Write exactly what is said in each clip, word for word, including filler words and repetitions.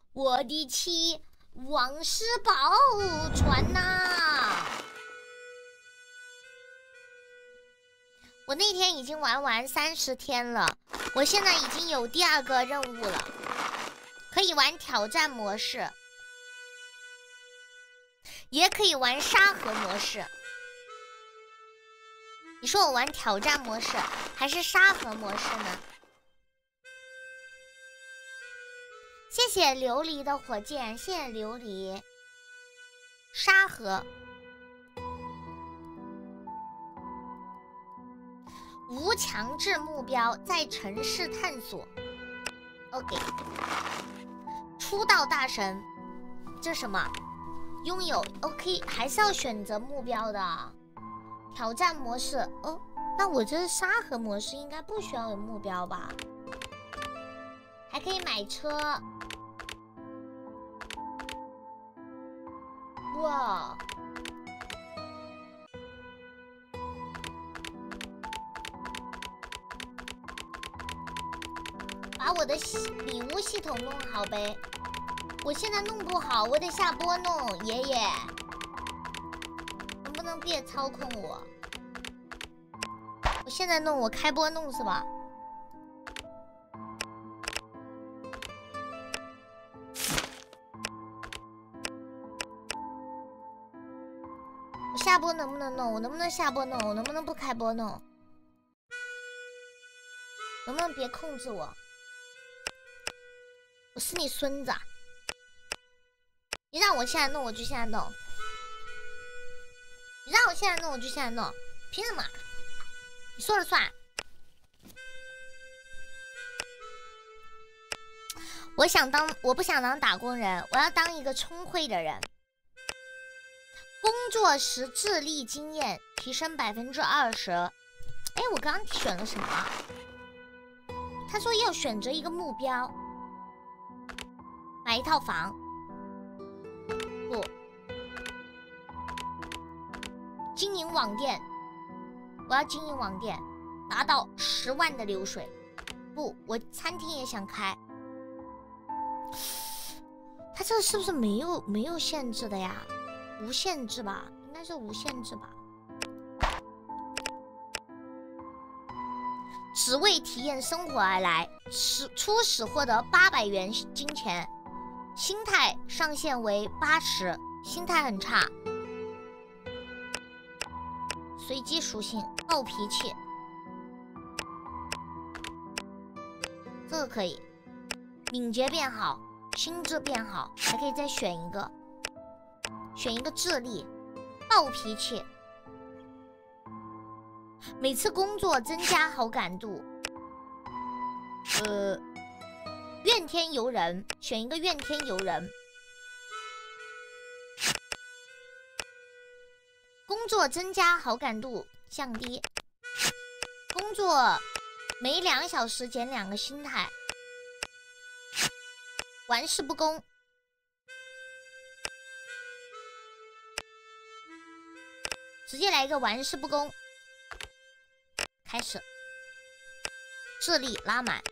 我的妻王师宝传呐！我那天已经玩完三十天了，我现在已经有第二个任务了，可以玩挑战模式，也可以玩沙盒模式。你说我玩挑战模式还是沙盒模式呢？谢谢琉璃的火箭，谢谢琉璃。沙盒无强制目标，在城市探索。OK， 出道大神，这什么？拥有 OK， 还是要选择目标的。挑战模式哦，那我这是沙盒模式，应该不需要有目标吧？还可以买车。哇！把我的礼物系统弄好呗，我现在弄不好，我得下播弄。爷爷，能不能别操控我？我现在弄，我开播弄是吧？我下播能不能弄？我能不能下播弄？我能不能不开播弄？能不能别控制我？我是你孙子啊！你让我现在弄，我就现在弄；你让我现在弄，我就现在弄。凭什么？你说了算。我想当，我不想当打工人，我要当一个聪慧的人。工作时智力经验提升百分之二十。哎，我刚刚选了什么？他说要选择一个目标。买一套房，不，经营网店，我要经营网店，达到十万的流水。不，我餐厅也想开。他这是不是没有没有限制的呀？无限制吧，应该是无限制吧。只为体验生活而来，始初始获得八百元金钱。心态上限为八十，心态很差。随机属性，暴脾气，这个可以。敏捷变好，心智变好，还可以再选一个，选一个智力，暴脾气。每次工作增加好感度。呃。怨天尤人，选一个怨天尤人。工作增加好感度降低。工作每两小时减两个心态。玩世不恭。直接来一个玩世不恭。开始。智力拉满。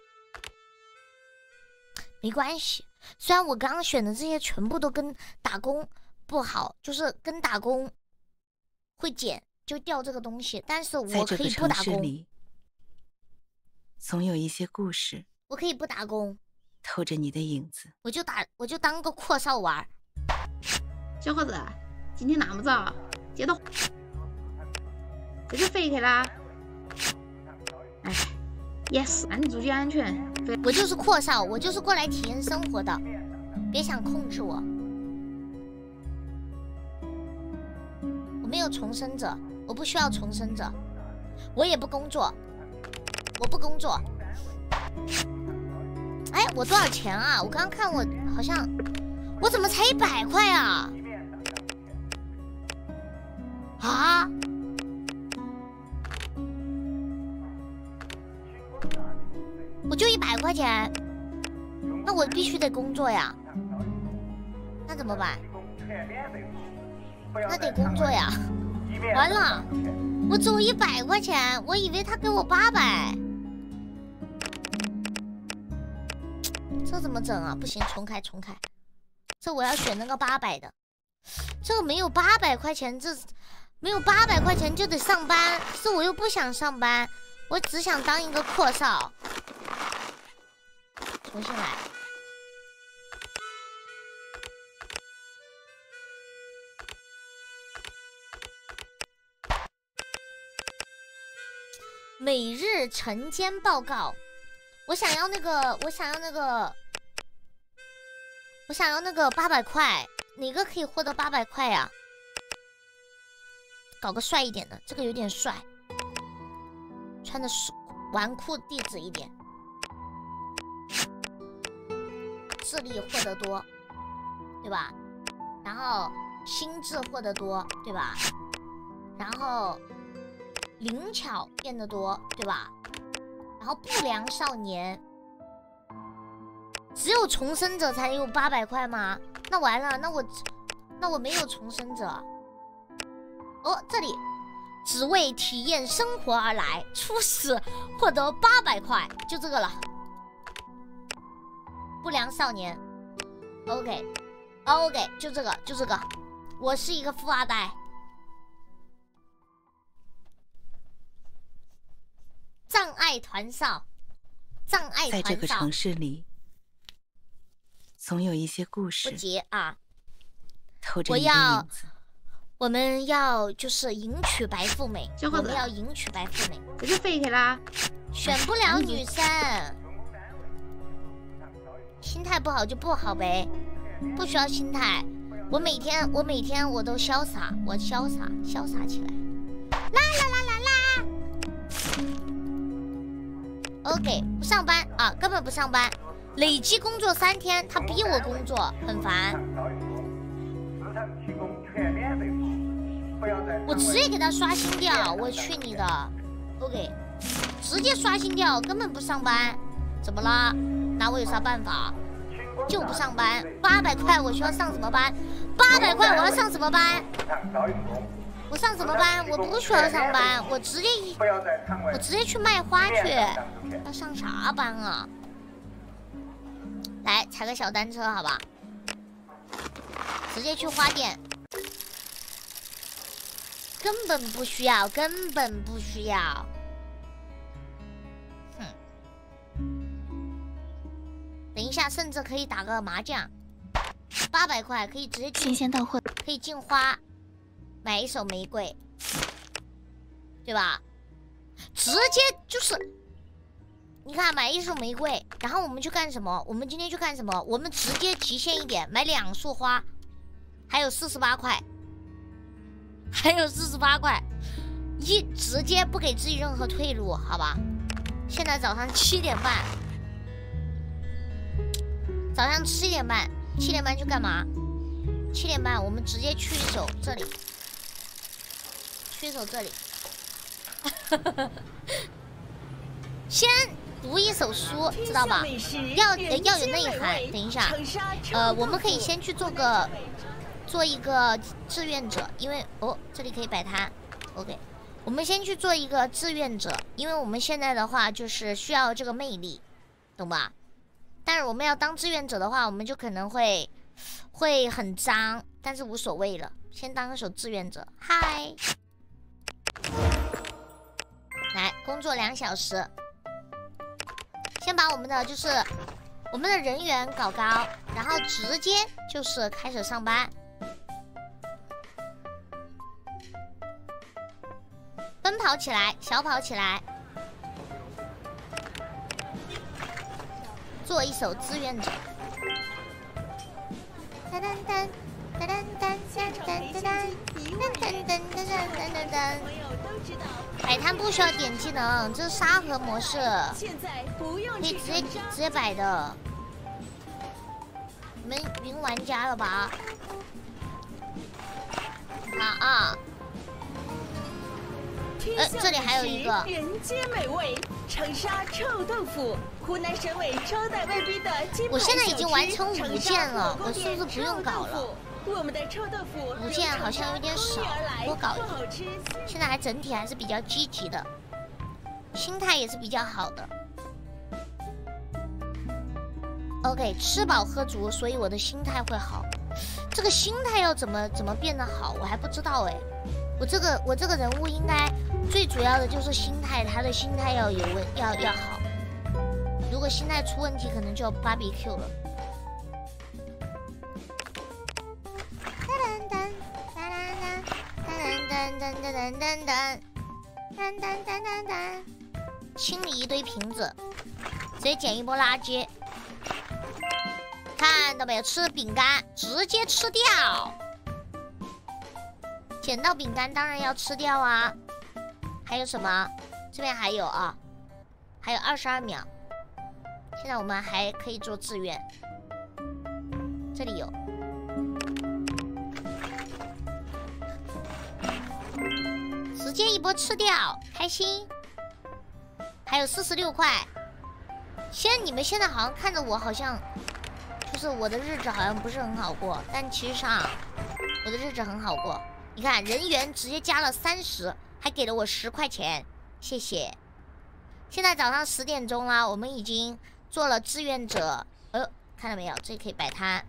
没关系，虽然我刚刚选的这些全部都跟打工不好，就是跟打工会减就掉这个东西，但是我可以不打工。 总有一些故事， 我可以不打工， 透着你的影子。 我就打，我就当个阔少玩。 小伙子，今天那么早，接到这个飞开啦？哎，也是，那你注意安全。 我就是阔少，我就是过来体验生活的，别想控制我。我没有重生者，我不需要重生者，我也不工作，我不工作。哎，我多少钱啊？我刚刚看我好像，我怎么才一百块啊？啊？我就一百块钱，那我必须得工作呀，那怎么办？那得工作呀，完了，我只有一百块钱，我以为他给我八百， 这怎么整啊？不行，重开重开。这我要选那个八百的，这个没有八百块钱，这没有八百块钱就得上班，这我又不想上班，我只想当一个阔少。重新来。每日晨间报告，我想要那个，我想要那个，我想要那个八百块，哪个可以获得八百块呀？搞个帅一点的，这个有点帅，穿的纨绔弟子一点，智力获得多，对吧？然后心智获得多，对吧？然后。灵巧变得多，对吧？然后不良少年，只有重生者才有八百块吗？那完了，那我那我没有重生者。哦，这里只为体验生活而来，初始获得八百块，就这个了。不良少年 ，OK OK， 就这个就这个，我是一个富二代。障碍团少，障碍团少， 在这个城市里，总有一些故事。 不急啊， 透着你的影子。 我们要就是迎娶白富美，我们要迎娶白富美。 这就废开啦， 选不了女生，心态不好就不好呗，不需要心态。我每天我每天我都潇洒，我潇洒潇洒起来，啦啦啦啦啦。OK， 不上班啊，根本不上班，累计工作三天，他逼我工作，很烦。我直接给他刷新掉，我去你的 ！OK， 直接刷新掉，根本不上班，怎么了？拿我有啥办法？就不上班，八百块我需要上什么班？八百块我要上什么班？我上什么班？我不需要上班，我直接我直接去卖花去。要上啥班啊？来踩个小单车，好吧？直接去花店，根本不需要，根本不需要。哼，等一下，甚至可以打个麻将，八百块可以直接新鲜到货， 可以进花。买一手玫瑰，对吧？直接就是，你看买一束玫瑰，然后我们去干什么？我们今天去干什么？我们直接极限一点，买两束花，还有四十八块，还有四十八块，一直接不给自己任何退路，好吧？现在早上七点半，早上七点半，七点半去干嘛？七点半我们直接去一手这里。去手这里，先读一首书，知道吧？要要有内涵。等一下，呃，我们可以先去做个做一个志愿者，因为哦，这里可以摆摊 ，OK。我们先去做一个志愿者，因为我们现在的话就是需要这个魅力，懂吧？但是我们要当志愿者的话，我们就可能会会很脏，但是无所谓了。先当一手志愿者，嗨。来工作两小时，先把我们的就是我们的人员搞高，然后直接就是开始上班。奔跑起来，小跑起来，做一手志愿者。噔噔噔噔噔噔噔噔噔噔噔噔噔噔。摆摊不需要点技能，这是沙盒模式，可以直接直接摆的。你们云玩家了吧？好啊。呃，这里还有一个。 人间美味长沙臭豆腐，湖南省委招待外宾的金牌小吃。 我现在已经完成五件了，我是不是不用搞了？ 我们的臭豆腐五件好像有点少，多搞一点。现在还整体还是比较积极的，心态也是比较好的。 OK， 吃饱喝足，所以我的心态会好。这个心态要怎么怎么变得好，我还不知道哎。我这个我这个人物应该最主要的就是心态，他的心态要有问要要好。如果心态出问题，可能就要 barbecue 了。噔噔噔噔噔噔噔噔噔噔噔噔噔噔，清理一堆瓶子，直接捡一波垃圾。看到没有？吃饼干直接吃掉。捡到饼干当然要吃掉啊。还有什么？这边还有啊，还有二十二秒。现在我们还可以做志愿。这里有。直接一波吃掉，开心。还有四十六块。现在你们现在好像看着我，好像就是我的日子好像不是很好过，但其实上我的日子很好过。你看，人员直接加了三十，还给了我十块钱，谢谢。现在早上十点钟啦，我们已经做了志愿者，呃，看到没有？这里可以摆摊。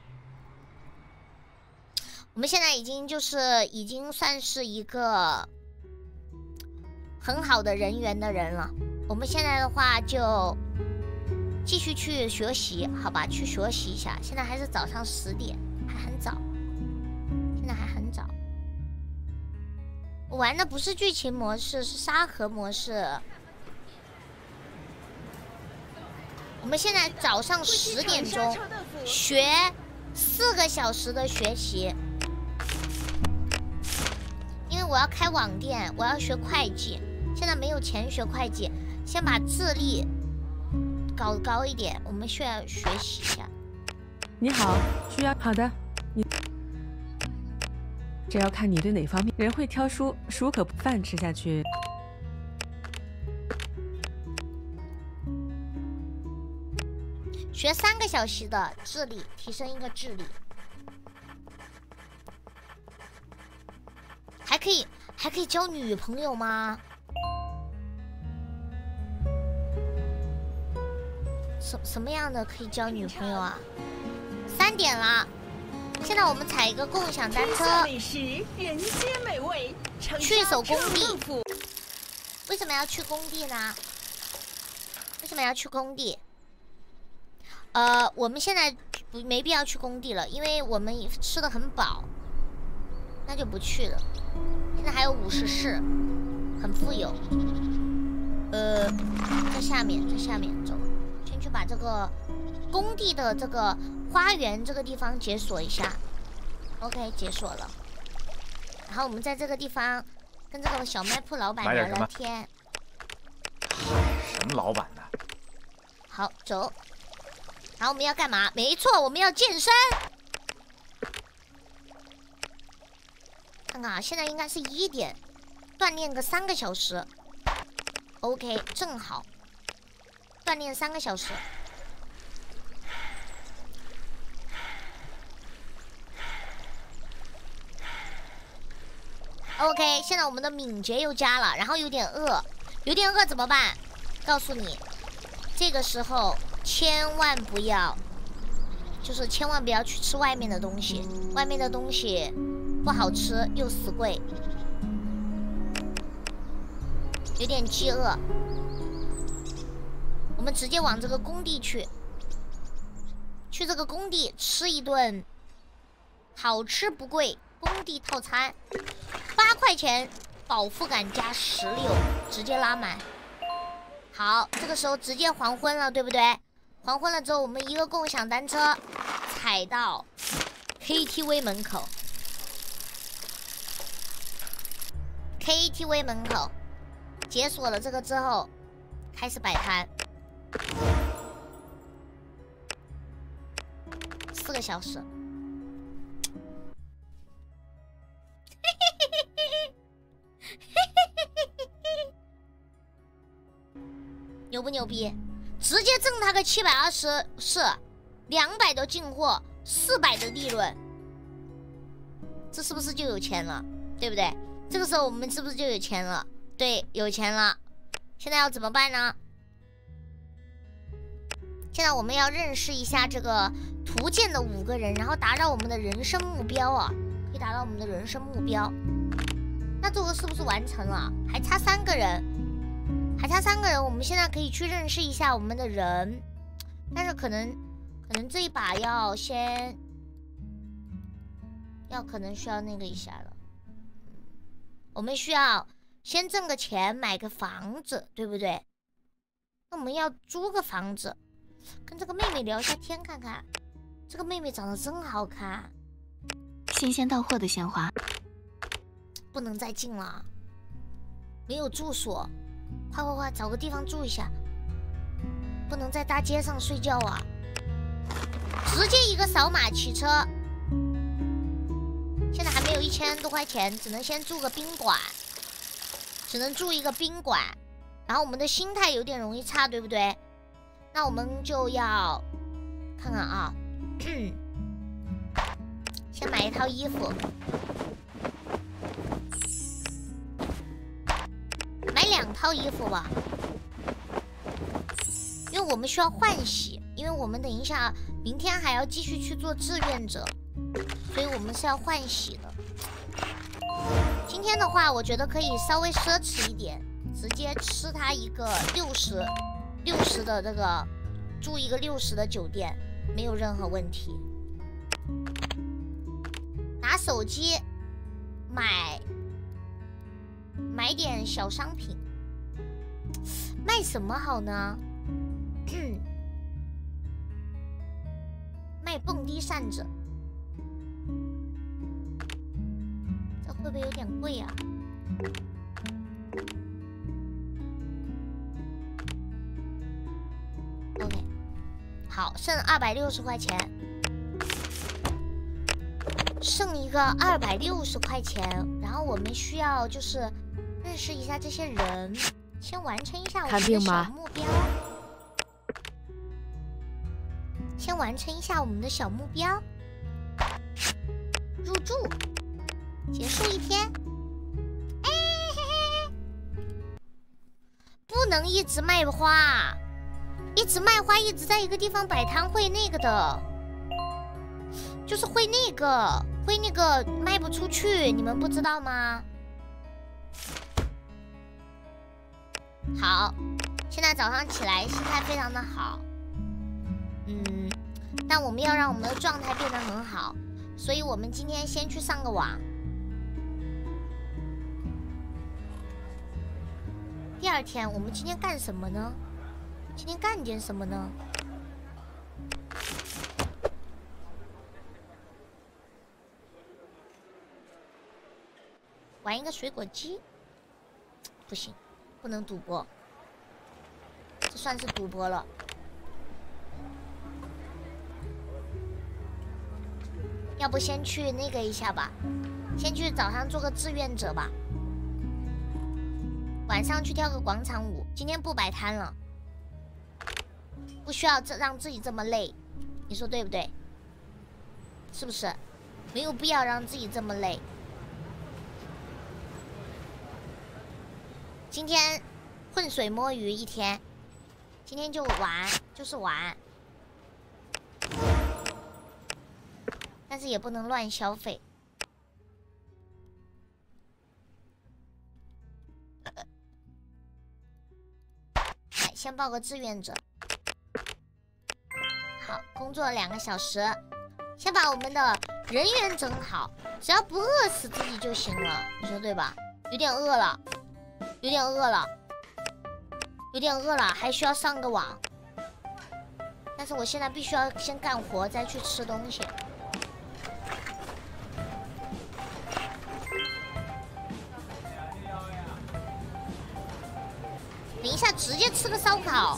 我们现在已经就是已经算是一个很好的人员的人了。我们现在的话就继续去学习，好吧？去学习一下。现在还是早上十点，还很早，现在还很早。我玩的不是剧情模式，是沙盒模式。我们现在早上十点钟学四个小时的学习，因为我要开网店，我要学会计，现在没有钱学会计，先把智力搞高一点，我们需要学习一下。 你好，需要好的，你这要看你对哪方面。人会挑书，书可不饭吃下去。 学三个小时的智力，提升一个智力，还可以还可以交女朋友吗？什什么样的可以交女朋友啊？三点了，现在我们踩一个共享单车， 美食，人间美味， 去一手工地。为什么要去工地呢？为什么要去工地？呃，我们现在不没必要去工地了，因为我们吃的很饱，那就不去了。现在还有五十四，很富有。呃，在下面，在下面走，先去把这个工地的这个花园这个地方解锁一下。OK， 解锁了。然后我们在这个地方跟这个小卖铺老板聊聊天。 什么老板呢？ 好，走。然后我们要干嘛？没错，我们要健身。看看啊，现在应该是一点，锻炼个三个小时。OK， 正好，锻炼三个小时。OK， 现在我们的敏捷又加了，然后有点饿，有点饿怎么办？告诉你，这个时候千万不要，就是千万不要去吃外面的东西，外面的东西不好吃又死贵。有点饥饿，我们直接往这个工地去，去这个工地吃一顿好吃不贵工地套餐，八块钱，饱腹感加十六，直接拉满。好，这个时候直接黄昏了，对不对？黄昏了之后，我们一个共享单车踩到 K T V 门口 ，K T V 门口解锁了这个之后，开始摆摊，四个小时。牛不牛逼？直接挣他个七百二十四，两百的进货，四百的利润，这是不是就有钱了？对不对？这个时候我们是不是就有钱了？对，有钱了。现在要怎么办呢？ 现在我们要认识一下这个图鉴的五个人，然后达到我们的人生目标啊，可以达到我们的人生目标。那这个是不是完成了？还差三个人，还差三个人，我们现在可以去认识一下我们的人，但是可能可能这一把要先要可能需要那个一下了，我们需要先挣个钱买个房子，对不对？那我们要租个房子。跟这个妹妹聊一下天看看，这个妹妹长得真好看。 新鲜到货的鲜花， 不能再进了，没有住所，快快快，找个地方住一下，不能在大街上睡觉啊！直接一个扫码骑车。现在还没有一千多块钱，只能先住个宾馆，只能住一个宾馆。然后我们的心态有点容易差，对不对？那我们就要看看啊，先买一套衣服，买两套衣服吧，因为我们需要换洗，因为我们等一下明天还要继续去做志愿者，所以我们是要换洗的。今天的话，我觉得可以稍微奢侈一点，直接吃它一个六十。六十的这个住一个六十的酒店没有任何问题。拿手机买买点小商品，卖什么好呢？卖蹦迪扇子，这会不会有点贵啊？OK， 好，剩二百六十块钱，剩一个二百六十块钱，然后我们需要就是认识一下这些人，先完成一下我们的小目标，先完成一下我们的小目标，入住，结束一天，哎嘿嘿，不能一直卖花。一直卖花，一直在一个地方摆摊会那个的，就是会那个会那个卖不出去，你们不知道吗？好，现在早上起来心态非常的好，嗯，但我们要让我们的状态变得很好，所以我们今天先去上个网。第二天我们今天干什么呢？今天干点什么呢？玩一个水果机？不行，不能赌博，这算是赌博了。要不先去那个一下吧，先去早上做个志愿者吧，晚上去跳个广场舞。今天不摆摊了。不需要这让自己这么累，你说对不对？是不是？没有必要让自己这么累。今天浑水摸鱼一天，今天就玩，就是玩，但是也不能乱消费。来，先报个志愿者。好，工作两个小时，先把我们的人员整好，只要不饿死自己就行了，你说对吧？有点饿了，有点饿了，有点饿了，还需要上个网。但是我现在必须要先干活，再去吃东西。等一下，直接吃个烧烤。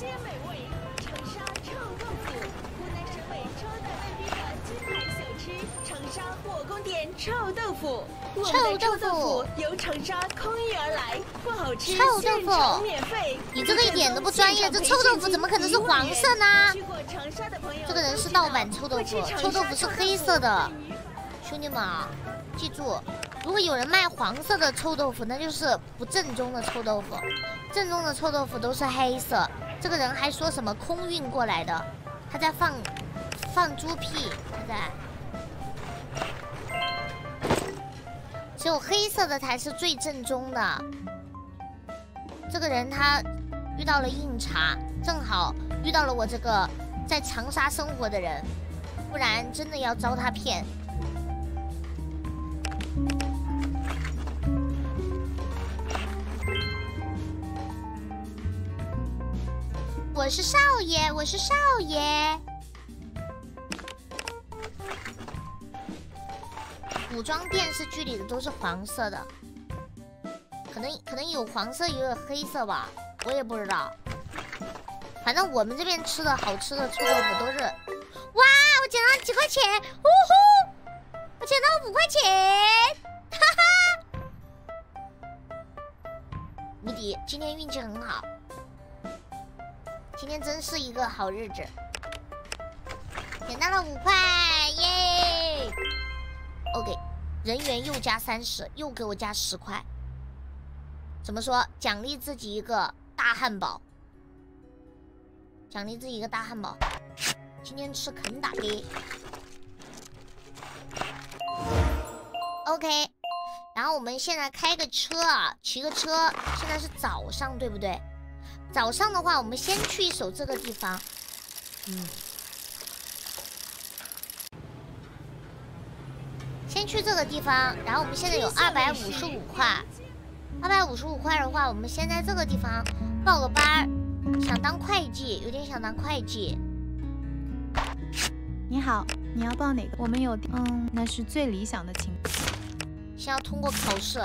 火宫殿臭豆腐， 臭豆腐由长沙空运而来，不好吃， 臭豆腐免费。 你这个一点都不专业，这臭豆腐怎么可能是黄色呢？这个人是盗版臭豆腐，臭豆腐是黑色的。兄弟们啊，记住，如果有人卖黄色的臭豆腐，那就是不正宗的臭豆腐。正宗的臭豆腐都是黑色。这个人还说什么空运过来的， 他在放放猪屁，他在。只有黑色的才是最正宗的。这个人他遇到了硬茬，正好遇到了我这个在长沙生活的人，不然真的要遭他骗。我是少爷，我是少爷。古装电视剧里的都是黄色的，可能可能有黄色也有黑色吧，我也不知道。反正我们这边吃的好吃的臭豆腐都是，哇！我捡到几块钱，呜呼！我捡到五块钱，哈哈！无敌，今天运气很好，今天真是一个好日子，捡到了五块，耶！ OK， 人员又加三十，又给我加十块。怎么说？奖励自己一个大汉堡，奖励自己一个大汉堡。今天吃肯打的。OK， 然后我们现在开个车啊，骑个车。现在是早上，对不对？早上的话，我们先去一手这个地方。嗯。 先去这个地方，然后我们现在有二百五十五块，二百五十五块的话，我们先在这个地方报个班，想当会计，有点想当会计。 你好，你要报哪个？我们有，嗯，那是最理想的情况。 先要通过考试。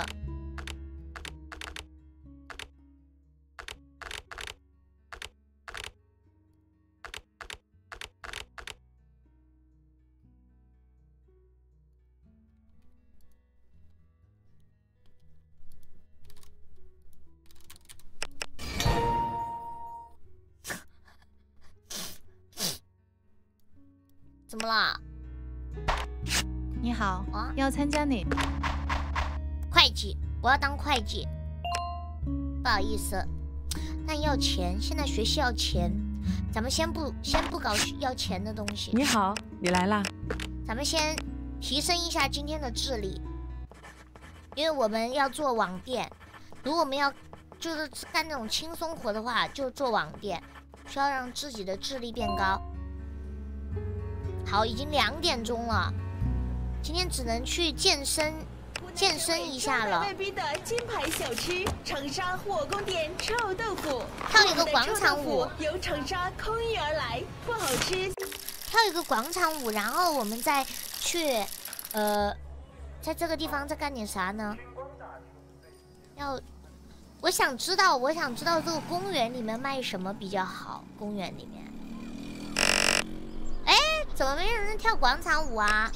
怎么了？ 你好， 啊， 要参加哪？ 会计，我要当会计。不好意思，但要钱，现在学习要钱，咱们先不先不搞要钱的东西。 你好，你来啦。 咱们先提升一下今天的智力，因为我们要做网店。如果我们要就是干那种轻松活的话，就做网店，需要让自己的智力变高。 好，已经两点钟了，今天只能去健身，健身一下了。 外宾的金牌小吃长沙火宫店臭豆腐， 跳一个广场舞， 由长沙空运而来，不好吃。 跳一个广场舞，然后我们再去，呃，在这个地方再干点啥呢？要，我想知道，我想知道这个公园里面卖什么比较好？公园里面。 哎，怎么没有人跳广场舞啊？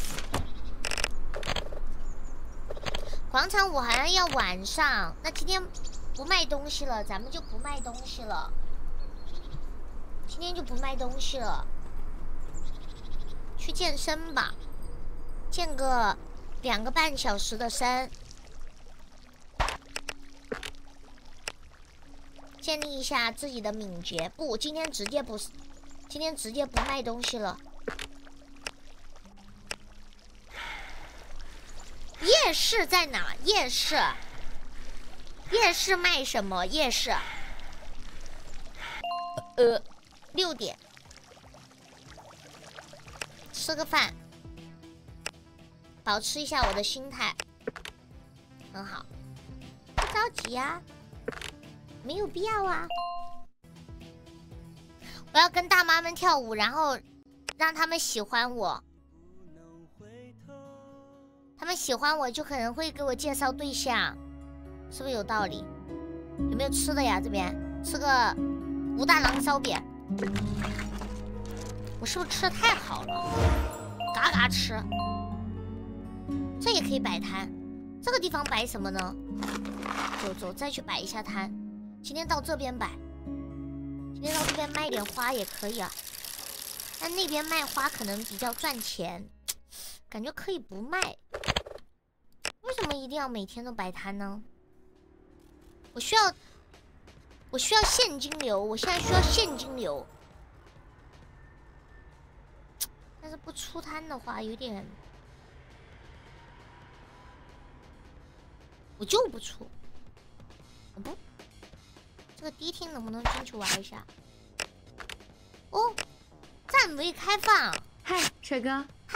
广场舞好像要晚上，那今天不卖东西了，咱们就不卖东西了。今天就不卖东西了，去健身吧，健个两个半小时的身，建立一下自己的敏捷。不，今天直接不是。 今天直接不卖东西了。夜市在哪？夜市，夜市卖什么？夜市，呃，六点，吃个饭，保持一下我的心态，很好。不着急呀，没有必要啊。 我要跟大妈们跳舞，然后让他们喜欢我。他们喜欢我，就可能会给我介绍对象，是不是有道理？有没有吃的呀？这边吃个武大郎烧饼。我是不是吃的太好了？嘎嘎吃。这也可以摆摊。这个地方摆什么呢？走走，再去摆一下摊。今天到这边摆。 今天到这边卖点花也可以啊，但那边卖花可能比较赚钱，感觉可以不卖。为什么一定要每天都摆摊呢？我需要，我需要现金流，我现在需要现金流。 不出摊的话，有点，我就不出。我不，这个迪厅能不能进去玩一下？哦，暂未开放。 嗨，帅哥。 嗨，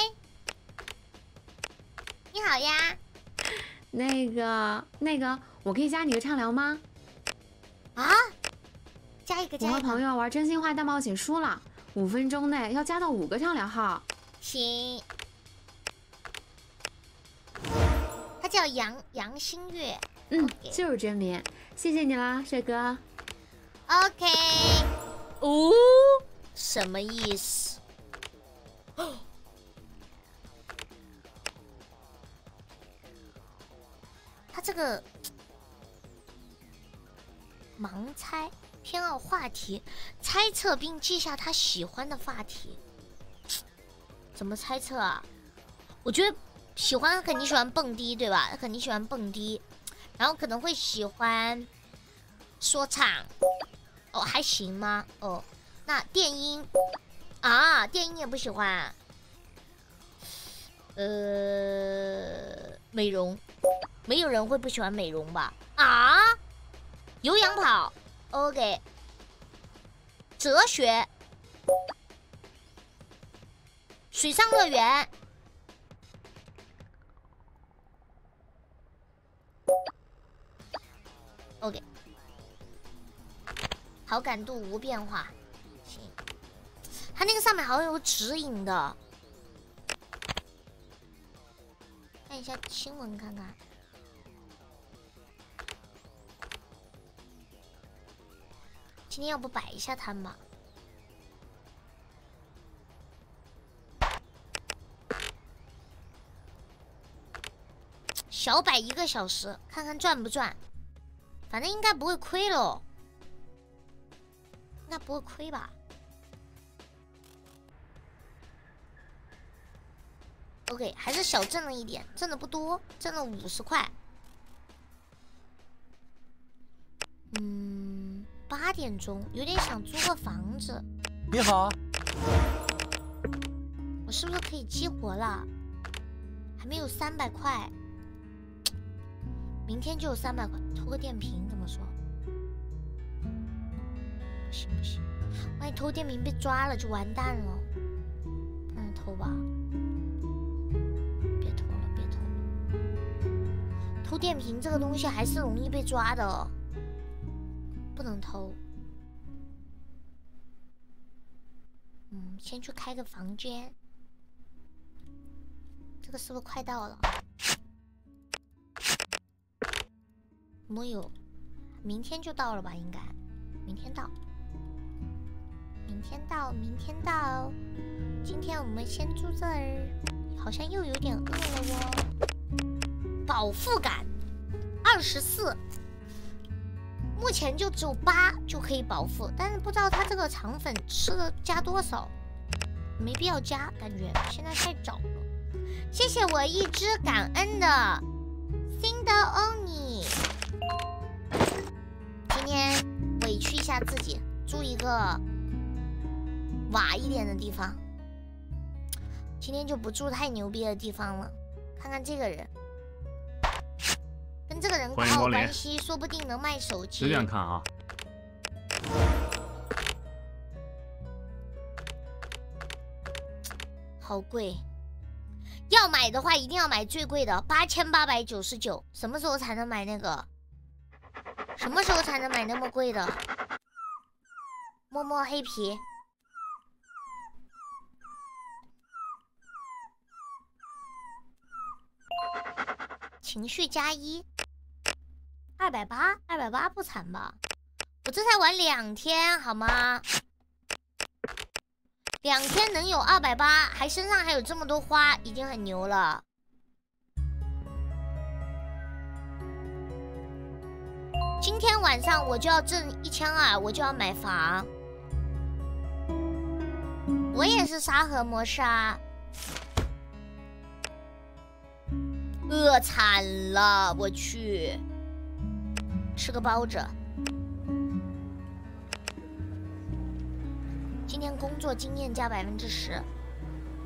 你好呀。 那个，那个，我可以加你个畅聊吗？ 啊？加一个，加一个。 我和朋友玩真心话大冒险输了，五分钟内要加到五个畅聊号。 行。他叫杨杨新月。 嗯， okay. 就是真名，谢谢你啦，帅哥。 OK。哦，什么意思？他这个盲猜，偏好话题，猜测并记下他喜欢的话题。怎么猜测啊？我觉得喜欢肯定喜欢蹦迪，对吧？他肯定喜欢蹦迪，然后可能会喜欢说唱。哦，还行吗？哦，那电音啊，电音也不喜欢。呃，美容。没有人会不喜欢美容吧？啊，有氧跑 ，OK， 哲学，水上乐园 ，OK， 好感度无变化，行，它那个上面好像有指引的，看一下新闻看看。今天要不摆一下摊吧？小摆一个小时，看看赚不赚。反正应该不会亏喽，应该不会亏吧 ？OK， 还是小挣了一点，挣的不多，挣了五十块。嗯。八点钟，有点想租个房子。 你好， 我是不是可以激活了？还没有三百块，明天就有三百块，偷个电瓶怎么说？不行不行，万一偷电瓶被抓了就完蛋了。不能偷吧？别偷了，别偷了。偷电瓶这个东西还是容易被抓的。不能偷，嗯，先去开个房间。这个是不是快到了？没有，明天就到了吧？应该，明天到，明天到，明天到。今天我们先住这儿，好像又有点饿了哦。饱腹感，二十四。目前就只有八就可以饱腹，但是不知道他这个肠粉吃的加多少，没必要加，感觉现在太早了。谢谢我一只感恩的新的欧尼。今天委屈一下自己，住一个瓦一点的地方。今天就不住太牛逼的地方了。看看这个人。跟这个人搞好关系，说不定能卖手机。 随便看啊。 好贵，要买的话一定要买最贵的，八千八百九十九。什么时候才能买那个？什么时候才能买那么贵的？摸摸黑皮。情绪加一。二百八，二百八不惨吧？我这才玩两天，好吗？两天能有二百八，还身上还有这么多花，已经很牛了。今天晚上我就要挣一千二，我就要买房。我也是沙盒模式啊。饿惨了，我去。吃个包子。今天工作经验加百分之十，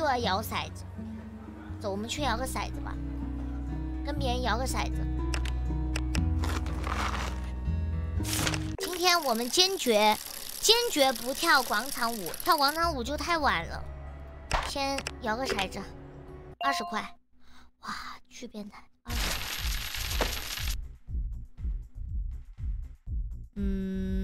又要摇骰子。走，我们去摇个骰子吧，跟别人摇个骰子。今天我们坚决坚决不跳广场舞，跳广场舞就太晚了。先摇个骰子，二十块，哇，巨变态，二十。嗯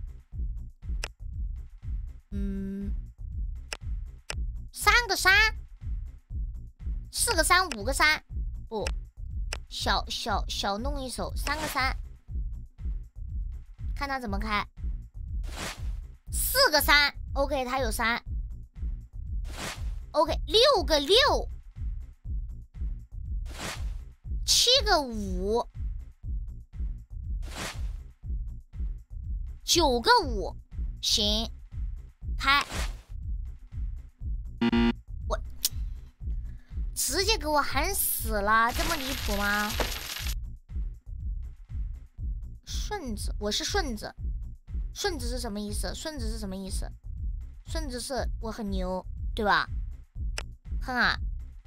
嗯，三个三，四个三，五个三，不，小小小弄一手，三个三，看他怎么开。四个三 ，OK， 他有三 ，OK， 六个六，七个五，九个五，行，开。我直接给我喊死了，这么离谱吗？顺子，我是顺子。顺子是什么意思？顺子是什么意思？顺子是我很牛，对吧？看啊，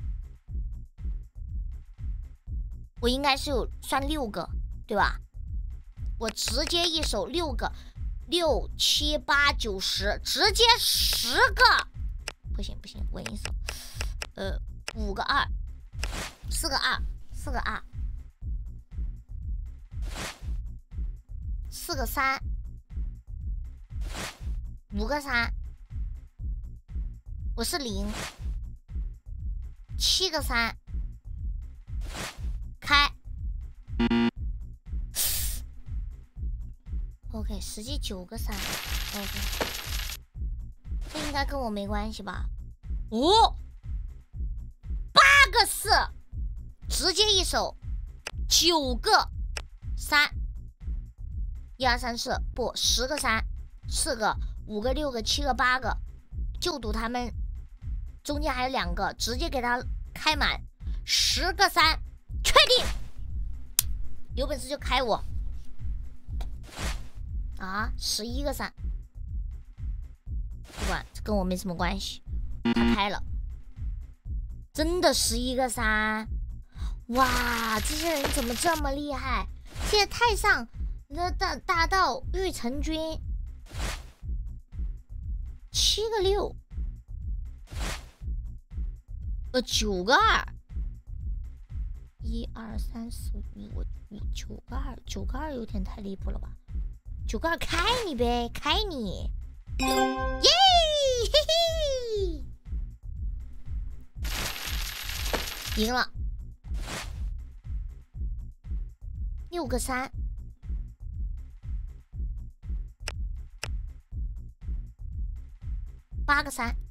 我应该是有算六个，对吧？我直接一手六个，六七八九十，直接十个，不行不行，稳一手，呃，五个二，四个二，四个二，四个三。五个三，我是零，七个三，开 ，OK， 实际九个三 ，OK， 这应该跟我没关系吧？哦，八个四，直接一手，九个三，一二三四，不，十个三，四个。五个、六个、七个、八个，就赌他们中间还有两个，直接给他开满十个三，确定，有本事就开我啊！十一个三，不管，这跟我没什么关系，他开了，真的十一个三，哇！这些人怎么这么厉害？谢谢太上那大大道玉成君。七个六，呃，九个二，一二三四五五九个二，九个二有点太离谱了吧？九个二开你呗，开你，耶，嘿嘿，赢了，六个三。八个三，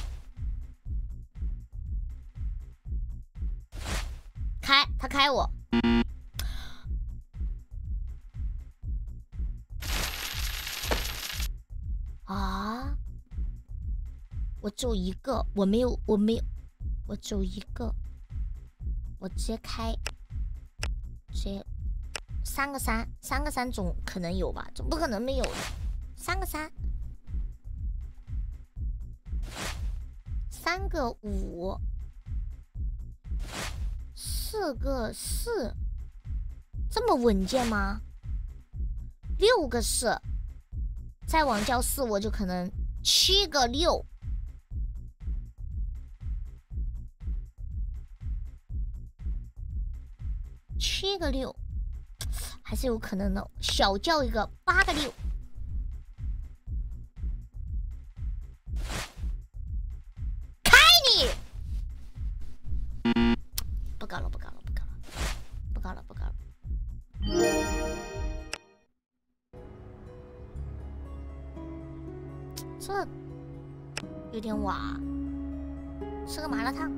开他开我，啊！我只有一个，我没有，我没有，我只有一个，我直接开，直接三个三，三个三总可能有吧，总不可能没有的，三个三。三个五，四个四，这么稳健吗？六个四，再往交四我就可能七个六，七个六，还是有可能的。小叫一个八个六。不搞了，不搞了，不搞了，不搞了，不搞了。这有点瓦，吃个麻辣烫。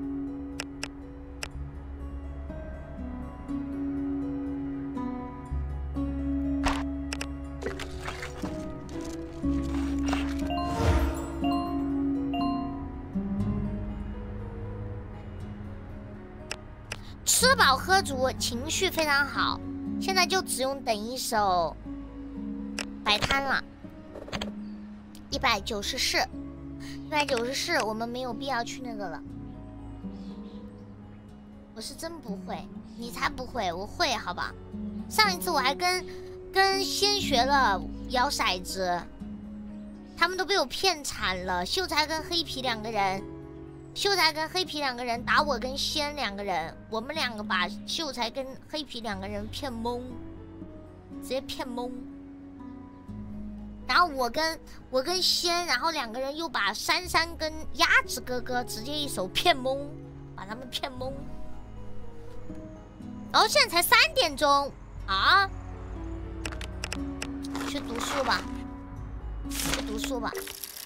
吃饱喝足，情绪非常好。现在就只用等一手摆摊了。一百九十四， 一百九十四，我们没有必要去那个了。我是真不会，你才不会，我会，好吧？上一次我还跟跟先学了摇骰子，他们都被我骗惨了。秀才跟黑皮两个人，秀才跟黑皮两个人打我跟仙两个人，我们两个把秀才跟黑皮两个人骗懵，直接骗懵。然后我跟我跟仙，然后两个人又把珊珊跟鸭子哥哥直接一手骗懵，把他们骗懵。然后现在才三点钟啊，去读书吧，去读书吧。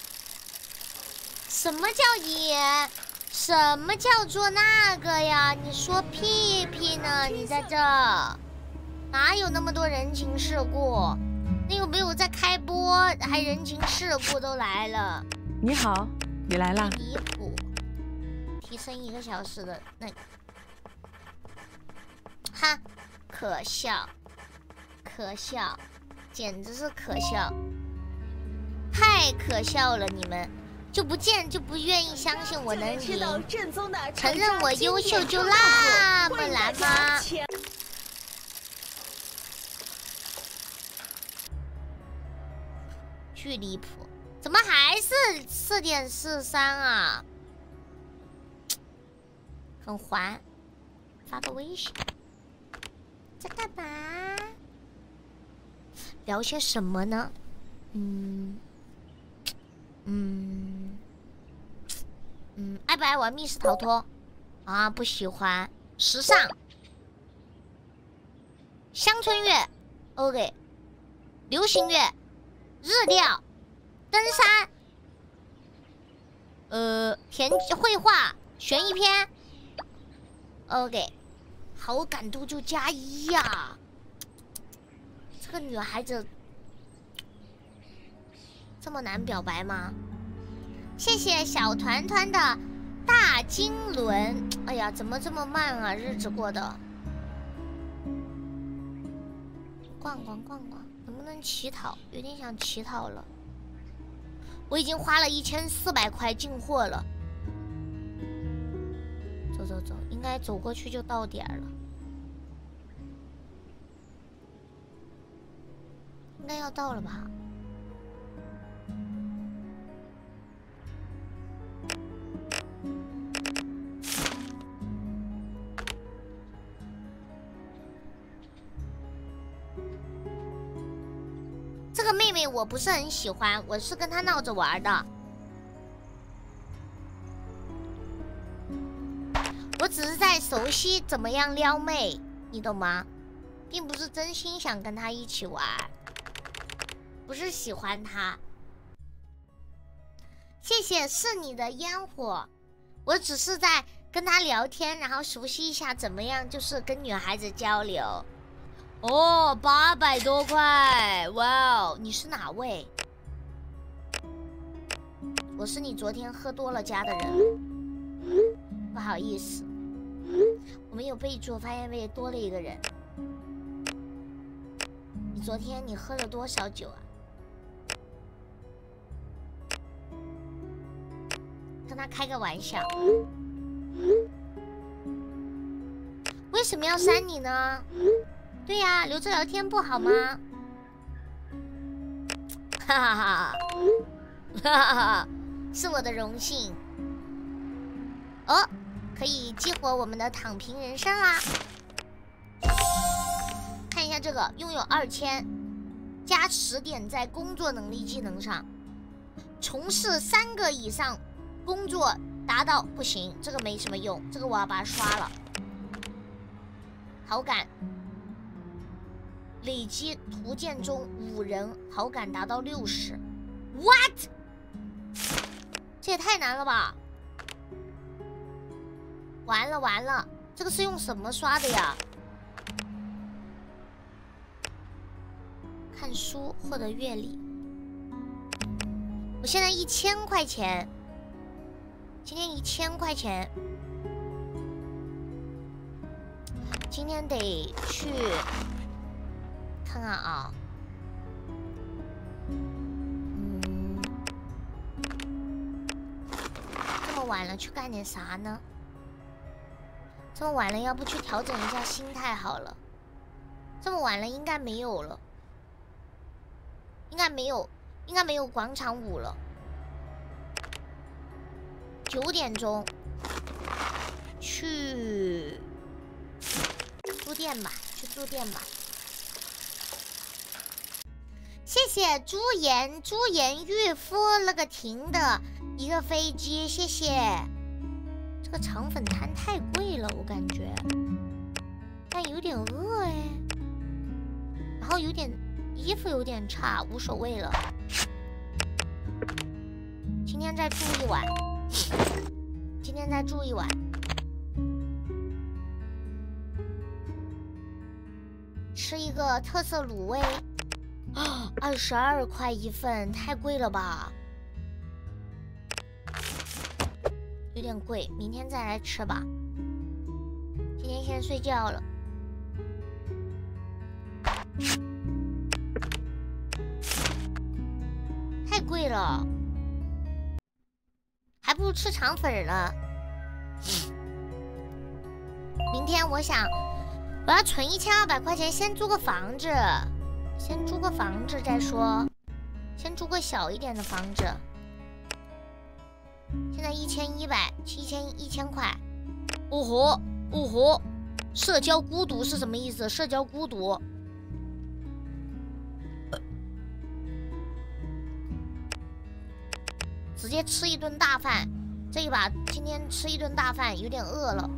什么叫野？什么叫做那个呀？你说屁屁呢？你在这哪有那么多人情世故？你有没有在开播？还人情世故都来了。 你好，你来啦。 离谱，提升一个小时的那，哈，可笑，可笑，简直是可笑，太可笑了！你们就不见就不愿意相信我能赢，承认我优秀就那么难吗？巨离谱，怎么还是四点四三啊？很烦，发个微信，在干嘛？聊些什么呢？嗯嗯嗯，爱不爱玩密室逃脱？啊，不喜欢。时尚，乡村乐 ，OK， 流行乐。日料、登山、呃，田绘画、悬疑片 ，OK， 好感度就加一呀、啊！这个女孩子这么难表白吗？谢谢小团团的大金轮。哎呀，怎么这么慢啊？日子过得。逛逛逛逛。能不能乞讨？有点想乞讨了。我已经花了一千四百块进货了。走走走，应该走过去就到点儿了。应该要到了吧？这个妹妹我不是很喜欢，我是跟她闹着玩的。我只是在熟悉怎么样撩妹，你懂吗？并不是真心想跟她一起玩，不是喜欢她。谢谢是你的烟火，我只是在跟她聊天，然后熟悉一下怎么样，就是跟女孩子交流。哦，八百多块，哇哦！你是哪位？我是你昨天喝多了加的人，不好意思，我没有备注，发现被多了一个人。你昨天你喝了多少酒啊？跟他开个玩笑。为什么要删你呢？对呀、啊，留着聊天不好吗？哈哈哈，哈哈，是我的荣幸。哦，可以激活我们的躺平人生啦！看一下这个，拥有二千，加十点在工作能力技能上，从事三个以上工作达到不行，这个没什么用，这个我要把它刷了。好感。累积图鉴中五人好感达到六十 ，what？ 这也太难了吧！完了完了，这个是用什么刷的呀？看书获得阅历。我现在一千块钱，今天一千块钱，今天得去。看看啊，嗯， 晚了去干点啥呢？这么晚了，要不去调整一下心态好了。这么晚了，应该没有了，应该没有，应该没有广场舞了。九点钟去住店吧，去住店吧。谢谢朱颜朱颜御夫那个停的一个飞机，谢谢。这个肠粉摊太贵了，我感觉，但有点饿哎。然后有点衣服有点差，无所谓了。今天再住一晚，今天再住一晚。吃一个特色卤味。啊，二十二块一份，太贵了吧？有点贵，明天再来吃吧。今天先睡觉了。太贵了，还不如吃肠粉呢。明天我想，我要存一千二百块钱，先租个房子。先租个房子再说，先租个小一点的房子。现在一千一百，一千一千块。哦吼，哦吼，社交孤独是什么意思？社交孤独。直接吃一顿大饭，这一把今天吃一顿大饭，有点饿了，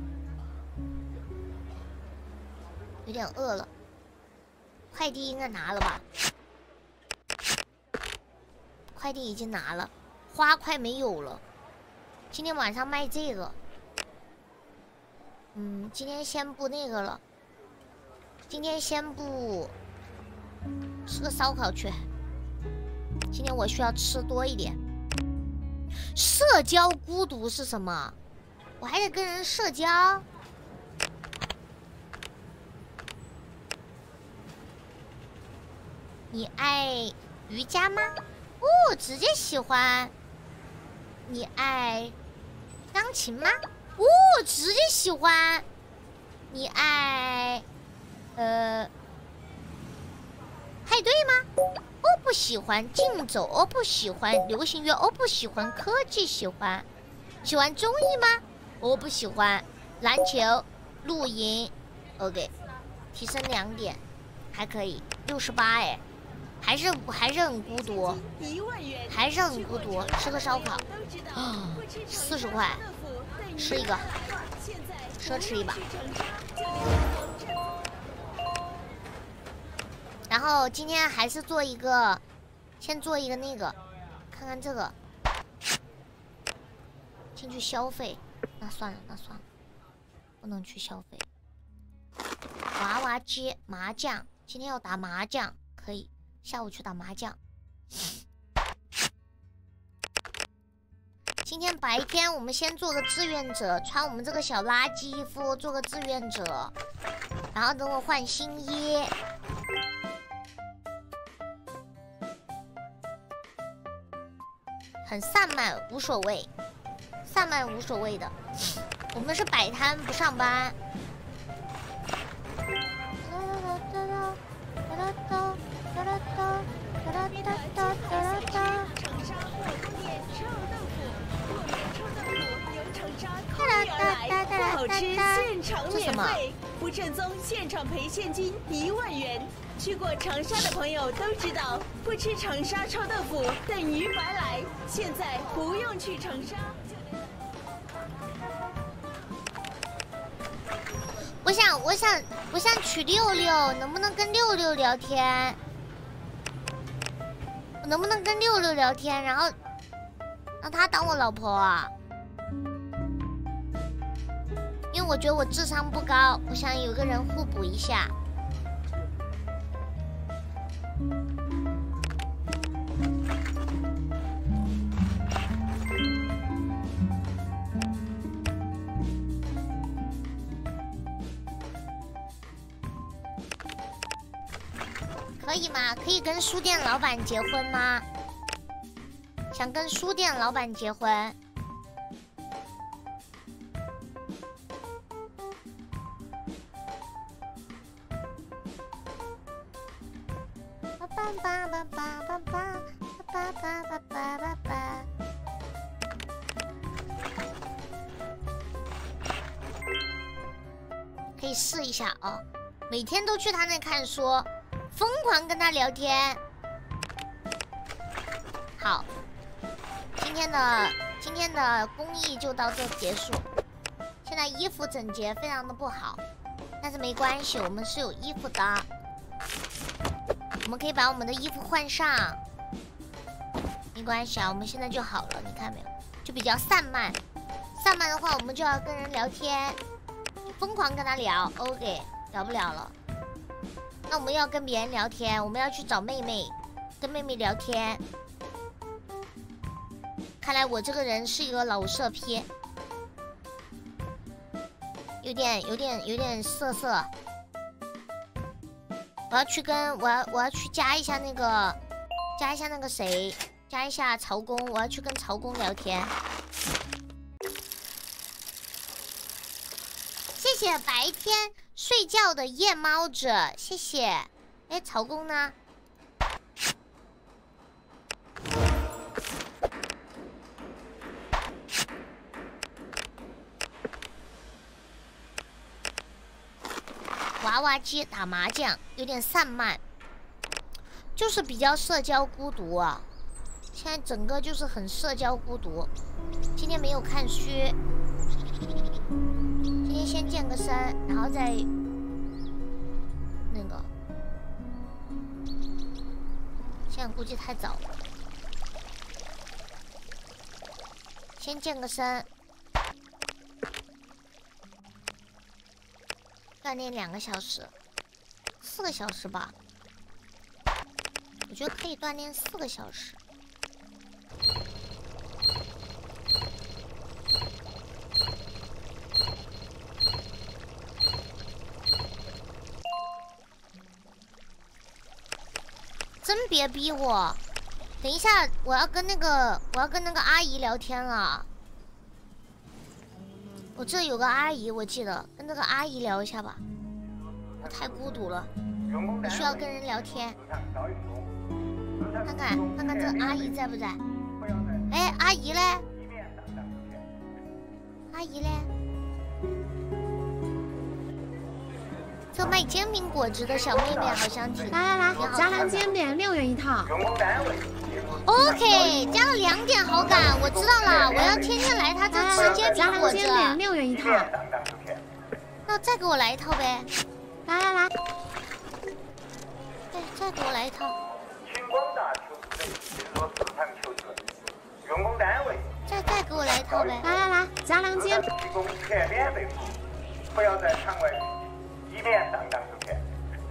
有点饿了。快递应该拿了吧？快递已经拿了，花快没有了。今天晚上卖这个，嗯，今天先不那个了。今天先不吃个烧烤去。今天我需要吃多一点。社交孤独是什么？我还得跟人社交。你爱瑜伽吗？哦，直接喜欢。你爱钢琴吗？哦，直接喜欢。你爱呃派对吗？哦，不喜欢。竞走哦，不喜欢。流行乐哦，不喜欢。科技喜欢。喜欢综艺吗？我、哦、不喜欢。篮球、露营 ，OK， 提升两点，还可以，六十八哎。还是还是很孤独，还是很孤独。吃个烧烤，啊，四十块，吃一个，奢侈一把。然后今天还是做一个，先做一个那个，看看这个，进去消费。那算了，那算了，不能去消费。娃娃街麻将，今天要打麻将，可以。下午去打麻将。今天白天我们先做个志愿者，穿我们这个小垃圾衣服做个志愿者，然后等我换新衣。很散漫，无所谓，散漫无所谓的。我们是摆摊不上班。 好吃现场免费，不正宗现场赔现金一万元。去过长沙的朋友都知道，不吃长沙臭豆腐等于白来。现在不用去长沙。 我想，我想，我想娶六六，能不能跟六六聊天？我能不能跟六六聊天，然后让他当我老婆啊？因为我觉得我智商不高，我想有个人互补一下。可以吗？可以跟书店老板结婚吗？想跟书店老板结婚。 叭叭叭叭叭叭叭叭叭叭叭。可以试一下哦，每天都去他那看书，疯狂跟他聊天。好，今天的今天的公益就到这结束。现在衣服整洁非常的不好，但是没关系，我们是有衣服的，我们可以把我们的衣服换上，没关系啊，我们现在就好了，你看没有？就比较散漫，散漫的话，我们就要跟人聊天。疯狂跟他聊 ，OK， 聊不了了。那我们要跟别人聊天，我们要去找妹妹，跟妹妹聊天。看来我这个人是一个老色批，有点、有点、有点涩涩。我要去跟我要我要去加一下那个，加一下那个谁，加一下曹公，我要去跟曹公聊天。谢谢白天睡觉的夜猫子，谢谢。哎，曹公呢？娃娃机打麻将有点散漫，就是比较社交孤独啊。现在整个就是很社交孤独。今天没有看书。今天先健个身，然后再那个，现在估计太早了。先健个身，锻炼两个小时，四个小时吧。我觉得可以锻炼四个小时。真别逼我！等一下，我要跟那个我要跟那个阿姨聊天了。我这有个阿姨，我记得跟那个阿姨聊一下吧。我太孤独了，我需要跟人聊天。看看看看这个阿姨在不在？哎，阿姨嘞？阿姨嘞？这卖煎饼果子的小妹妹好像挺…… 来来来，加量煎饼六元一套。 OK， 加了两点好感，我知道了，我要天天来他这吃煎饼果子。 煎饼六元一套。 那再给我来一套呗。 来来来， 对，再给我来一套。再再给我来一套呗。 来来来，加量煎饼。 提供全免费服务，不要在场外以免上当受骗。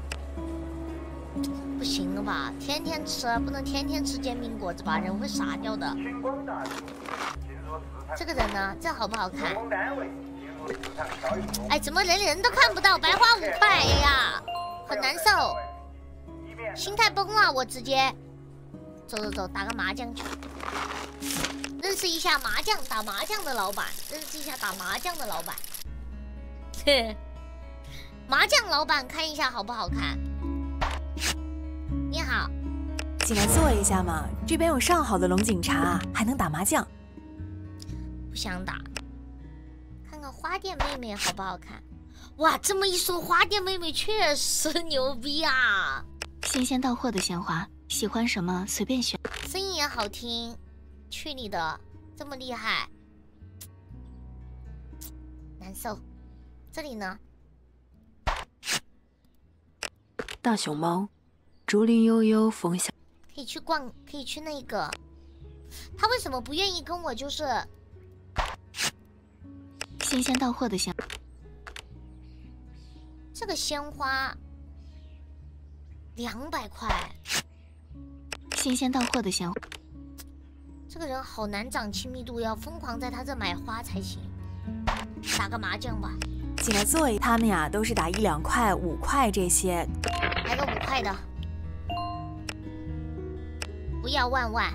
不行了吧？天天吃不能天天吃煎饼果子吧，人会傻掉的。这个人呢，这好不好看？哎，怎么人人都看不到？白花五块，哎呀，很难受，心态崩了，我直接走走走，打个麻将去，认识一下麻将打麻将的老板，认识一下打麻将的老板。嘿，麻将老板看一下好不好看？你好， 进来坐一下嘛，这边有上好的龙井茶，还能打麻将。 不想打，看看花店妹妹好不好看？哇，这么一说，花店妹妹确实牛逼啊！ 新鲜到货的鲜花，喜欢什么随便选。 声音也好听，去你的，这么厉害，难受。这里呢？ 大熊猫，竹林悠悠，风小。 可以去逛，可以去那个。他为什么不愿意跟我？就是新鲜到货的鲜， 这个鲜花两百块。 新鲜到货的鲜花， 这个人好难长亲密度，要疯狂在他这买花才行。打个麻将吧。 进来坐一，他们呀都是打一两块、五块这些。 来个五块的，不要万万。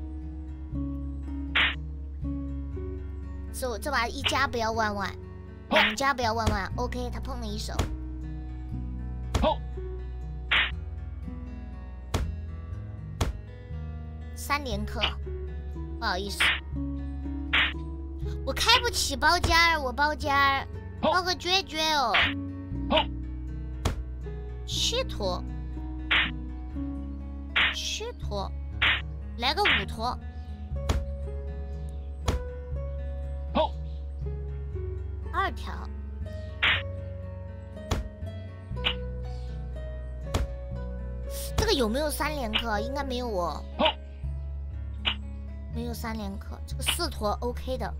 这这把一家不要万万，两家不要万万。OK， 他碰了一手。 三连客，不好意思，我开不起包间儿，我包间儿包个绝绝哦。七坨，七坨，来个五坨。二条。 这个有没有三连客？应该没有哦，没有三连客。这个四坨 OK 的，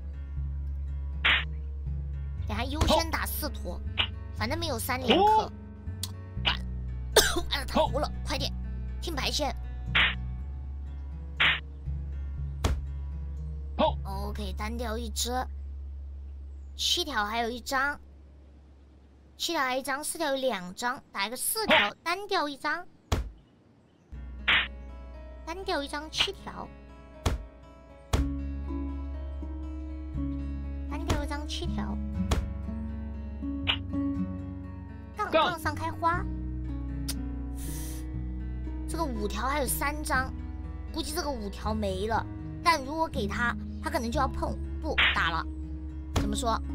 等下优先打四坨，反正没有三连客。完了，完了，他糊了，快点，听牌线。OK， 单掉一只，七条还有一张，七条还有一张，四条有两张，打一个四条，单掉一张。 单掉一张七条，单掉一张七条，杠杠上开花，这个五条还有三张，估计这个五条没了。但如果给他，他可能就要碰，不打了。怎么说？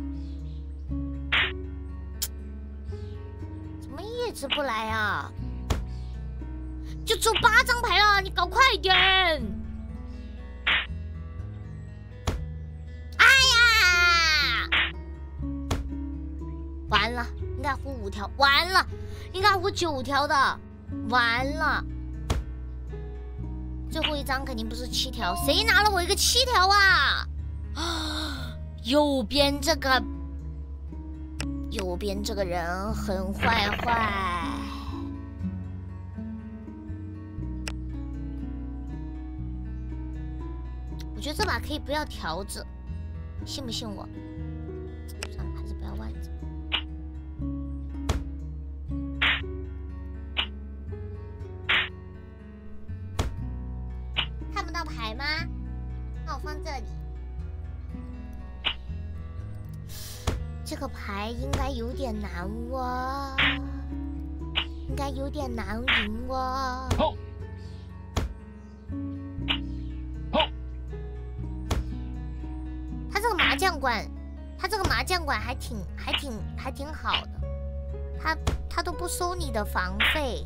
怎么一直不来啊？ 就只有八张牌了，你搞快点！哎呀，完了，应该胡五条，完了，应该胡九条的，完了。最后一张肯定不是七条，谁拿了我一个七条啊？啊，右边这个，右边这个人很坏坏。 我觉得这把可以不要条子，信不信我？算了，还是不要腕子。看不到牌吗？那我放这里。这个牌应该有点难哦，应该有点难赢哦。 他这个麻将馆，他这个麻将馆还挺、还挺、还挺好的，他他都不收你的房费。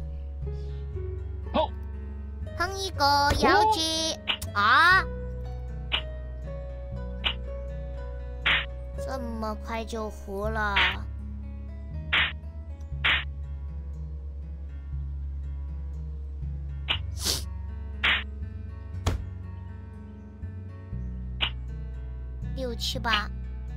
碰一个妖姬啊！这么快就胡了？六七八，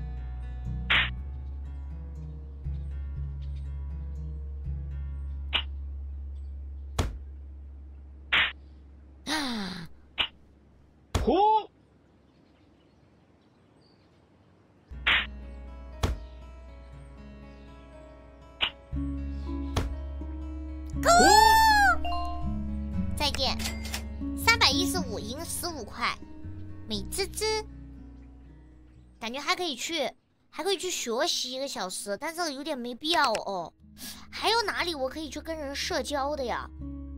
啊， 胡， 够，再见，三百一十五赢十五块，美滋滋。 感觉还可以去，还可以去学习一个小时，但是有点没必要哦。还有哪里我可以去跟人社交的呀？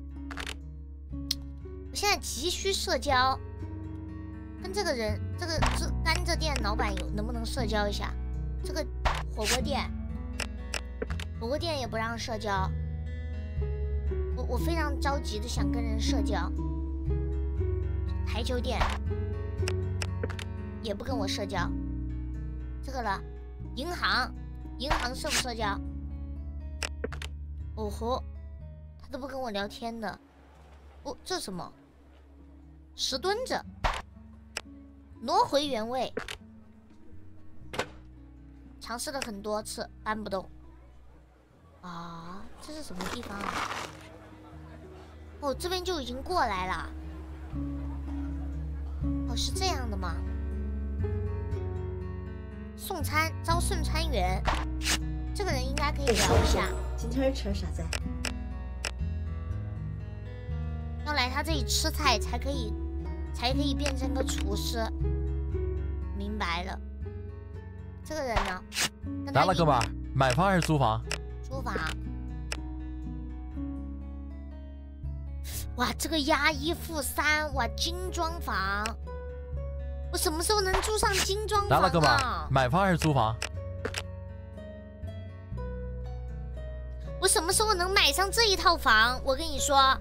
我现在急需社交，跟这个人，这个这甘蔗店老板有能不能社交一下？这个火锅店，火锅店也不让社交，我我非常着急的想跟人社交。台球店也不跟我社交。 这个了，银行，银行社不社交？哦吼，他都不跟我聊天的。哦，这什么？石墩子，挪回原位。尝试了很多次，搬不动。啊，这是什么地方啊？哦，这边就已经过来了。哦，是这样的吗？ 送餐招顺餐员，这个人应该可以聊一下。 今天吃啥菜？ 要来他这里吃菜才可以，才可以变成个厨师。明白了。这个人呢？ 来了，哥们儿，买房还是租房？ 租房。 哇，这个押一付三，哇，精装房，我什么时候能住上精装房啊？ 来了，哥们儿，买房还是租房？ 我什么时候能买上这一套房？我跟你说，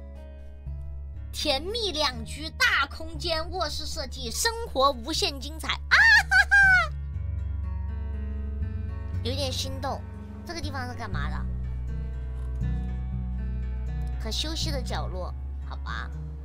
甜蜜两居，大空间，卧室设计，生活无限精彩啊！哈哈，有点心动。这个地方是干嘛的？可休息的角落，好吧。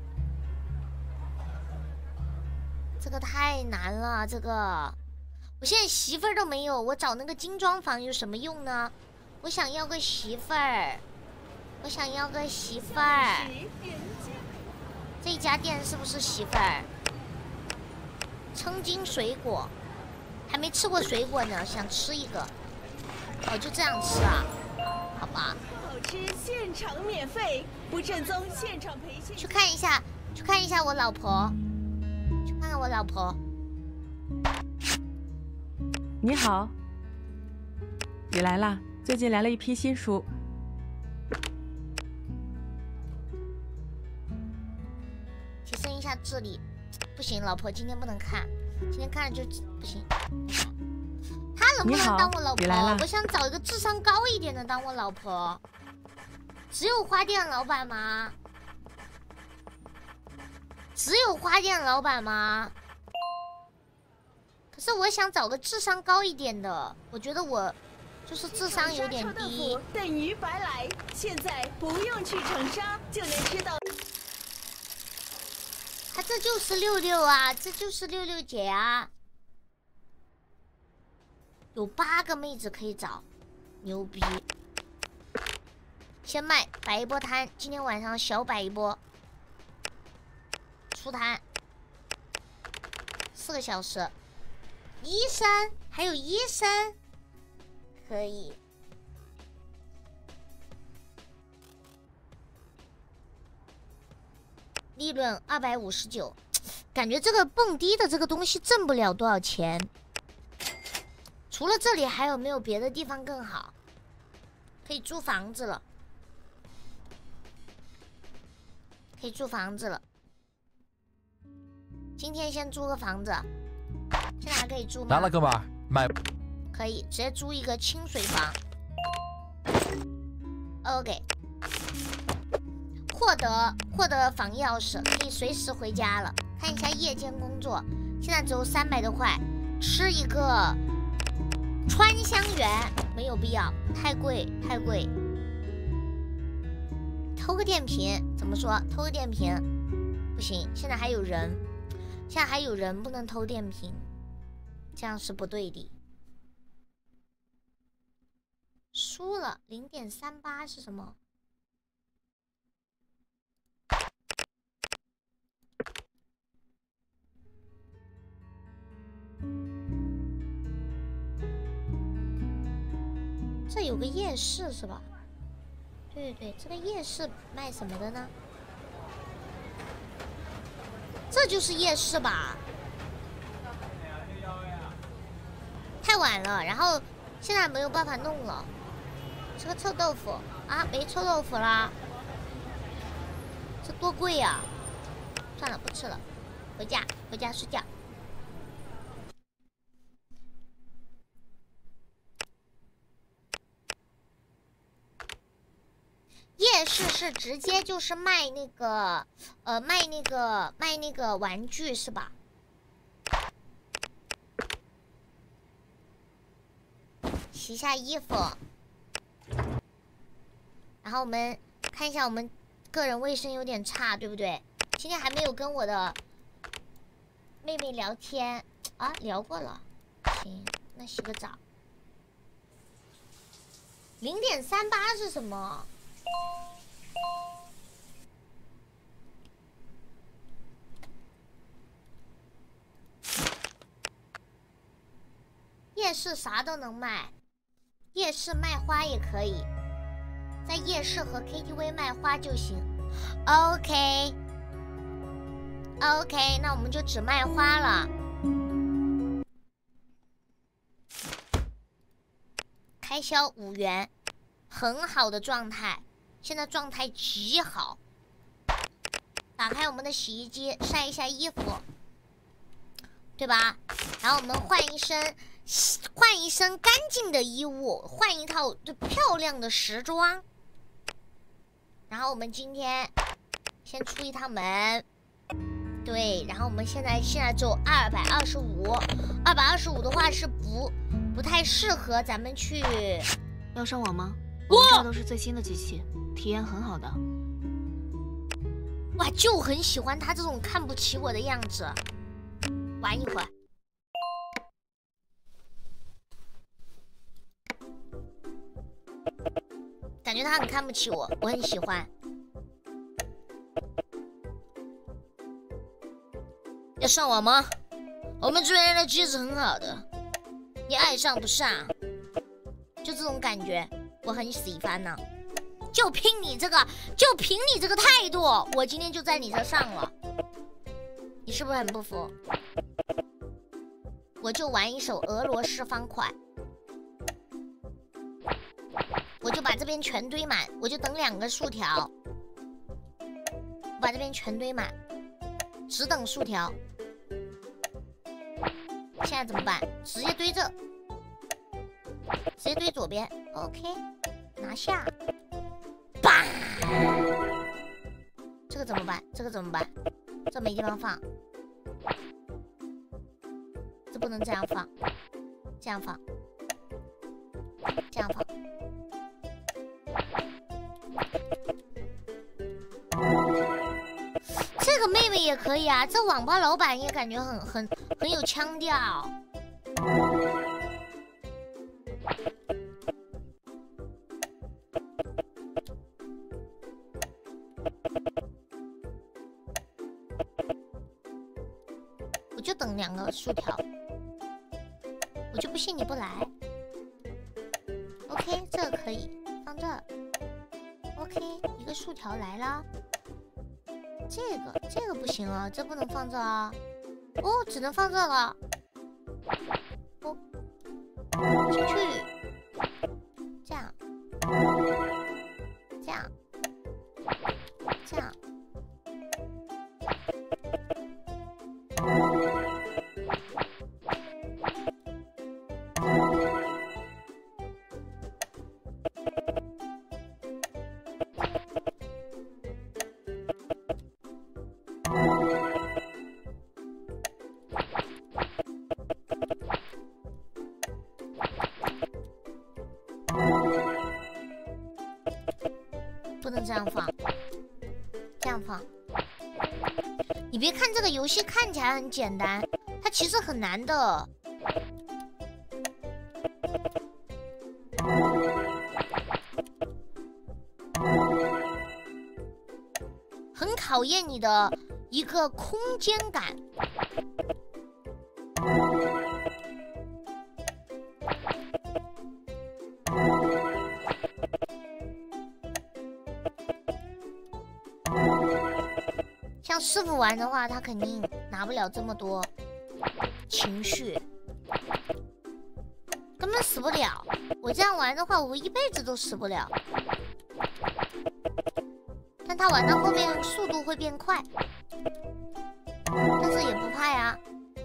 这个太难了，这个，我现在媳妇儿都没有，我找那个精装房有什么用呢？我想要个媳妇儿，我想要个媳妇儿。这家店是不是媳妇儿？称斤水果，还没吃过水果呢，想吃一个。哦，就这样吃啊？好吧。 好吃现场免费，不正宗现场培训。 去看一下，去看一下我老婆，去看看我老婆。 你好，你来啦。最近来了一批新书， 提升一下智力。不行，老婆今天不能看，今天看了就不行。他能不能当我老婆？我想找一个智商高一点的当我老婆。只有花店老板吗？只有花店老板吗？可是我想找个智商高一点的，我觉得我。就是智商有点低。 等于白来，现在不用去长沙就能吃到。 他这就是六六啊，这就是六六姐啊。有八个妹子可以找，牛逼！先卖摆一波摊，今天晚上小摆一波。出摊，四个小时。医生，还有医生。可以，利润二百五十九，感觉这个蹦迪的这个东西挣不了多少钱。除了这里，还有没有别的地方更好？可以租房子了，可以租房子了。今天先租个房子，现在还可以租吗？ 来了，哥们儿，买。 可以直接租一个清水房。OK， 获得获得房钥匙，可以随时回家了。看一下夜间工作，现在只有三百多块，吃一个川香园没有必要，太贵太贵。偷个电瓶怎么说？偷个电瓶不行，现在还有人，现在还有人不能偷电瓶，这样是不对的。输了 零点三八 是什么？这有个夜市是吧？对对对，这个夜市卖什么的呢？这就是夜市吧？太晚了，然后现在没有办法弄了。吃个臭豆腐啊，没臭豆腐啦，这多贵呀！算了，不吃了，回家回家睡觉。夜市是直接就是卖那个，呃，卖那个卖那个玩具是吧？洗一下衣服。然后我们看一下，我们个人卫生有点差，对不对？今天还没有跟我的妹妹聊天啊，聊过了。行，那洗个澡。零点三八是什么？夜市啥都能卖，夜市卖花也可以。在夜市和 K T V 卖花就行。OK OK， 那我们就只卖花了。开销五元，很好的状态，现在状态极好。 打开我们的洗衣机，晒一下衣服，对吧？然后我们换一身，换一身干净的衣物，换一套就漂亮的时装。然后我们今天先出一趟门，对。然后我们现在现在只有二百二十五，二百二十五的话是不不太适合咱们去。 要上网吗？我们这都是最新的机器，体验很好的。 哇，就很喜欢他这种看不起我的样子。玩一会儿。感觉他很看不起我，我很喜欢。要上网吗？我们这边的机子很好的，你爱上不上？就这种感觉，我很喜欢呢。就凭你这个，就凭你这个态度，我今天就在你这上了。你是不是很不服？我就玩一手俄罗斯方块。我就把这边全堆满，我就等两个竖条，我把这边全堆满，只等竖条。现在怎么办？直接堆这，直接堆左边。OK， 拿下。吧！这个怎么办？这个怎么办？这没地方放，这不能这样放，这样放，这样放。这个妹妹也可以啊，这网吧老板也感觉很很很有腔调。我就等两个竖条，我就不信你不来。OK， 这个可以放这儿。OK， 一个竖条来了。这个这个不行啊，这不能放这啊。哦，只能放这了。哦，进去。这样，这样，这样。不能这样放，这样放。你别看这个游戏看起来很简单，它其实很难的。很考验你的一个空间感。像师傅玩的话，他肯定拿不了这么多情绪，根本死不了。我这样玩的话，我一辈子都死不了。但他玩到后面速度会变快，但是也不怕呀。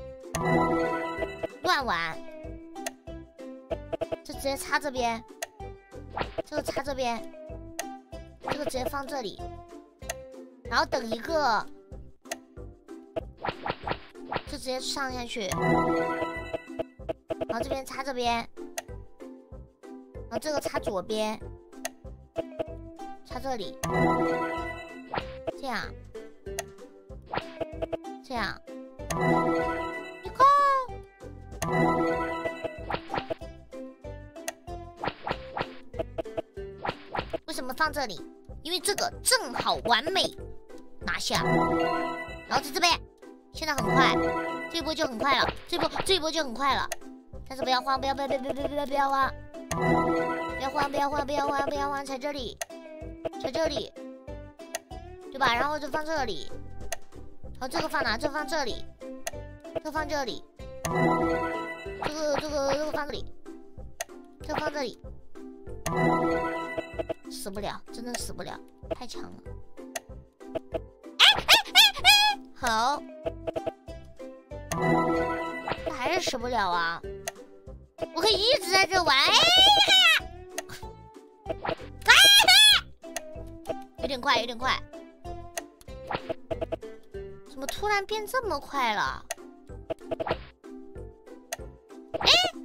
乱玩，就直接插这边，这个插这边，这个直接放这里。然后等一个，就直接上下去，然后这边插这边，然后这个插左边，插这里，这样，这样，你看，为什么放这里？因为这个正好完美。拿下，然后在这边，现在很快，这一波就很快了，这一波这一波就很快了，但是不要慌，不要不要不要不要不要不要慌，不要慌不要慌不要慌不要慌，在这里，在这里，对吧？然后就放这里，然后这个放哪？这个放这里，这个放这里，这个这个这个放这里，这个放这里，死不了，真的死不了，太强了。哎哎好，这还是吃不了啊！我可以一直在这玩。哎呀！哎，有点快，有点快。怎么突然变这么快了？哎！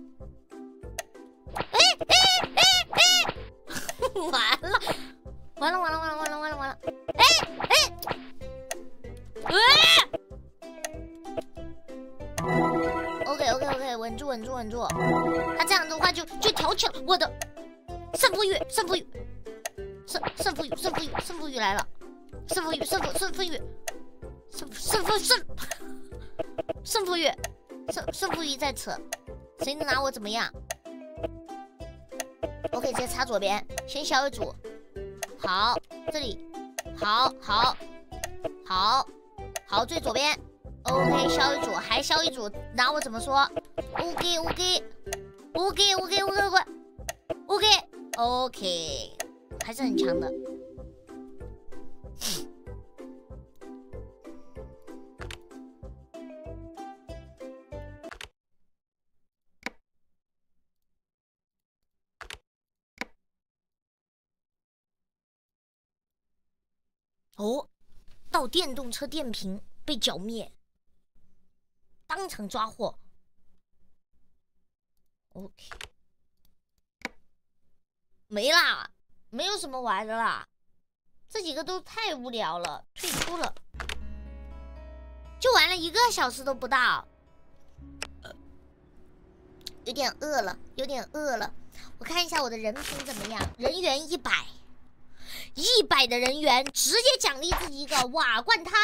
哎哎哎哎！完了！完了完了完了完了完了完了！哎哎！哎 ！OK OK OK， 稳住稳住稳住！他这样的话就就挑起了我的胜负欲，胜负欲，胜胜负欲，胜负欲，胜负欲来了！胜负欲，胜负胜负欲，胜胜负胜胜负欲，胜胜负欲在此，谁能拿我怎么样 ？OK， 直接插左边，先消一组。好，这里，好，好，好，好，最左边 ，OK， 消一组，还消一组，拿我怎么说 ？OK，OK，OK，OK，OK，OK，OK，还是很强的。哦，盗电动车电瓶被剿灭，当场抓获。OK， 没啦，没有什么玩的啦，这几个都太无聊了，退出了，就玩了一个小时都不到，有点饿了，有点饿了。我看一下我的人品怎么样，人缘一百。一百的人员直接奖励自己一个瓦罐汤，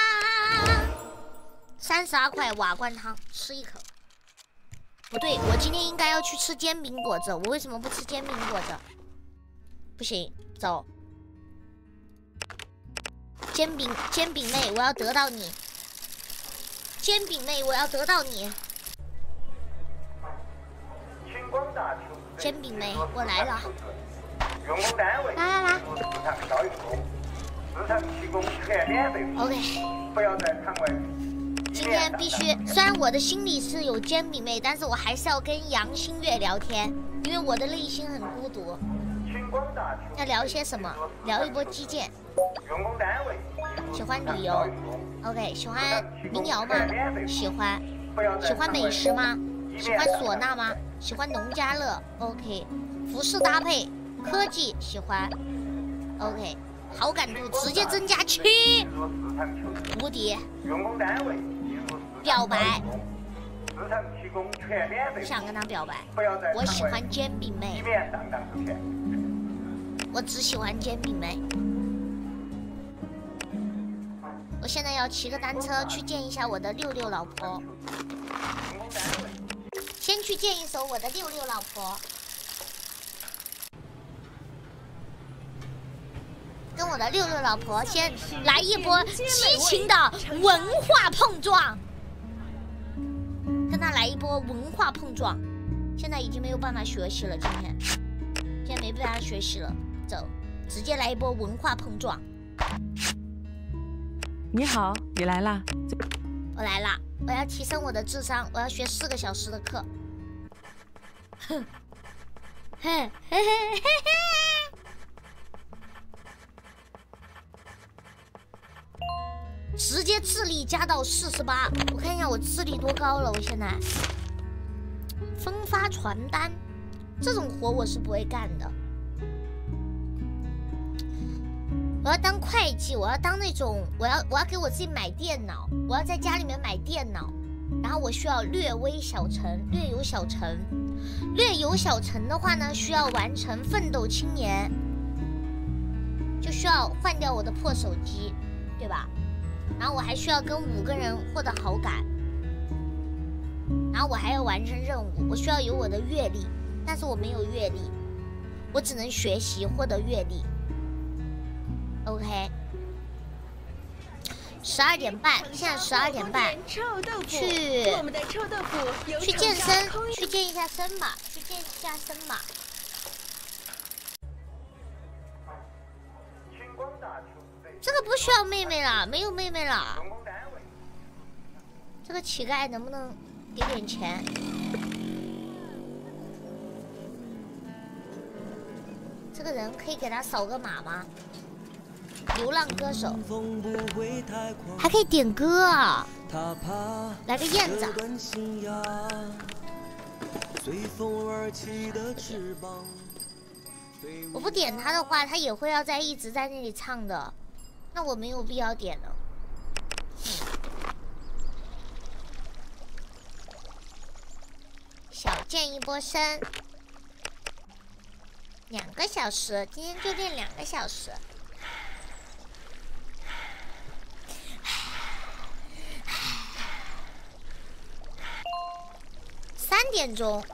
三十二块瓦罐汤，吃一口。不对，我今天应该要去吃煎饼果子，我为什么不吃煎饼果子？不行，走。煎饼煎饼妹，我要得到你！煎饼妹，我要得到你！煎饼妹，我来了！ 用工单位来来来， 市场效益部，市场提供全免费服务。 OK， 不要在场外。 今天必须，虽然我的心里是有煎饼妹，但是我还是要跟杨新月聊天，因为我的内心很孤独。要聊些什么？聊一波基建。 用工单位喜欢旅游 ，OK， 喜欢民谣吗？喜欢。喜欢美食吗？喜欢唢呐吗？喜欢农家乐 ，OK。服饰搭配。 科技喜欢 ，OK， 好感度直接增加七，无敌。表白，不想跟他表白。我喜欢煎饼妹，我只喜欢煎饼妹。我现在要骑个单车去见一下我的六六老婆，先去见一手我的六六老婆。 跟我的六六老婆先来一波激情的文化碰撞，跟他来一波文化碰撞。现在已经没有办法学习了，今天，今天没办法学习了，走，直接来一波文化碰撞。 你好，你来啦！ 我来啦！我要提升我的智商，我要学四个小时的课。哼，嘿嘿嘿嘿嘿。 直接智力加到四十八，我看一下我智力多高了。我现在分发传单这种活我是不会干的。我要当会计，我要当那种，我要我要给我自己买电脑，我要在家里面买电脑，然后我需要略微小成，略有小成，略有小成的话呢，需要完成奋斗青年，就需要换掉我的破手机，对吧？ 然后我还需要跟五个人获得好感，然后我还要完成任务，我需要有我的阅历，但是我没有阅历，我只能学习获得阅历。OK， 十二点半，现在十二点半，去去健身，去健一下身吧，去健一下身吧。这个不需要妹妹了，没有妹妹了。 这个乞丐能不能给点钱？这个人可以给他扫个码吗？流浪歌手，还可以点歌啊！来个燕子。我不点他的话，他也会要在一直在那里唱的，那我没有必要点了。小健一波生，两个小时，今天就练两个小时。三点钟，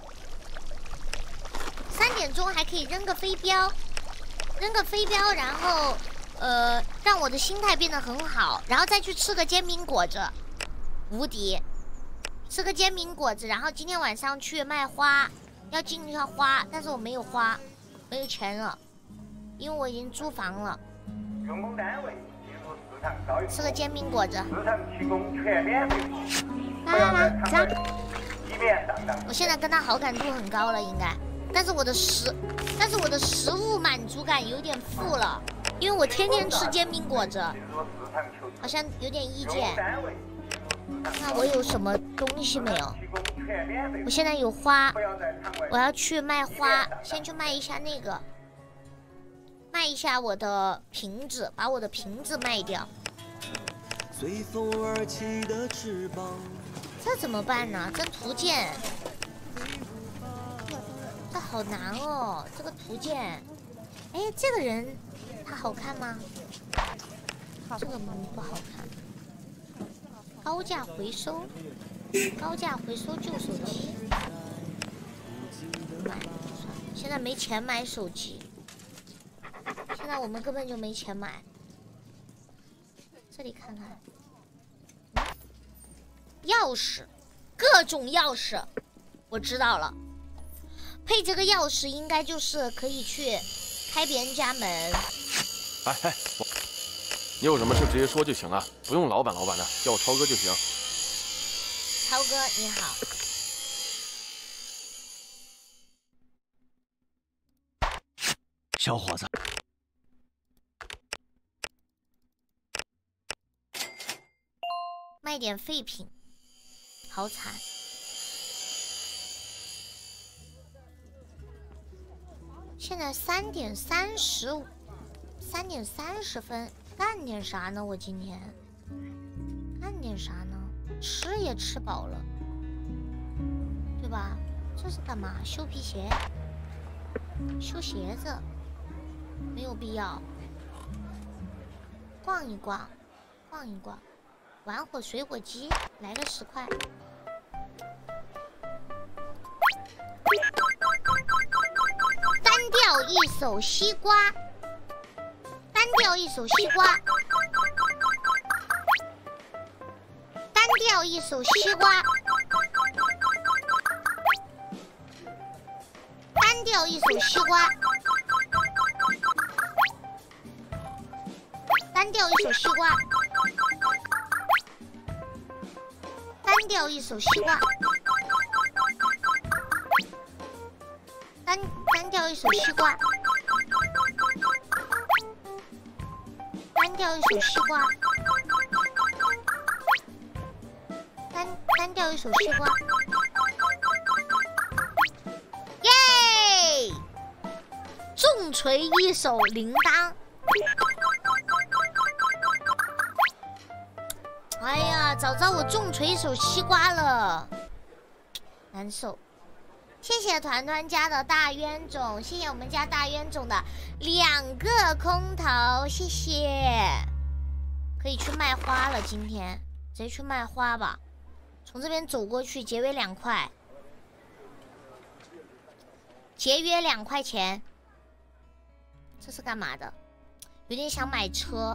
三点钟还可以扔个飞镖，扔个飞镖，然后呃，让我的心态变得很好，然后再去吃个煎饼果子，无敌。吃个煎饼果子，然后今天晚上去卖花，要进一下花，但是我没有花，没有钱了，因为我已经租房了。 用工单位进入市场招用。 吃个煎饼果子。 市场提供全免费服务。 来来来，加。 以免上当。 我现在跟他好感度很高了，应该，但是我的食，但是我的食物满足感有点负了，因为我天天吃煎饼果子，好像有点意见。那我有什么东西没有？我现在有花，我要去卖花，先去卖一下那个，卖一下我的瓶子，把我的瓶子卖掉。这怎么办呢？这图鉴，这好难哦，这个图鉴。哎，这个人他好看吗？这个不好看。高价回收，高价回收旧手机，买，现在没钱买手机，现在我们根本就没钱买。这里看看，钥匙，各种钥匙，我知道了，配这个钥匙应该就是可以去开别人家门。 哎哎，我。你有什么事直接说就行啊，不用老板老板的，叫我超哥就行。 超哥你好。 小伙子， 卖点废品，好惨。现在三点三十五，三点三十分。干点啥呢？我今天干点啥呢？吃也吃饱了，对吧？这是干嘛？修皮鞋？修鞋子？没有必要。逛一逛，逛一逛，玩会水果机，来个十块。单调一手西瓜。单调一手西瓜，单调一手西瓜，单调一手西瓜，单调一手西瓜，单调一手西瓜，单单调一手西瓜。单调一手西瓜，单单调一手西瓜，耶！重锤一手铃铛，哎呀，早知道我重锤一手西瓜了，难受。谢谢团团家的大冤种，谢谢我们家大冤种的两个空投，谢谢。可以去卖花了，今天直接去卖花吧。从这边走过去，节约两块，节约两块钱。这是干嘛的？有点想买车，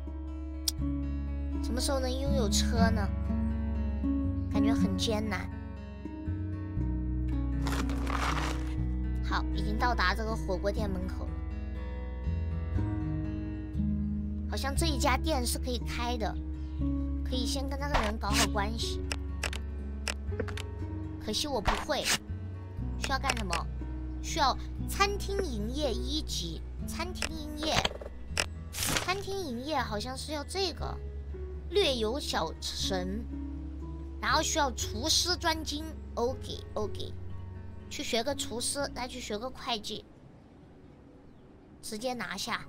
什么时候能拥有车呢？感觉很艰难。好，已经到达这个火锅店门口了。好像这一家店是可以开的，可以先跟那个人搞好关系。 可惜我不会。需要干什么？需要餐厅营业一级，餐厅营业，餐厅营业好像是要这个略有小神，然后需要厨师专精。OK OK， 去学个厨师，再去学个会计，直接拿下。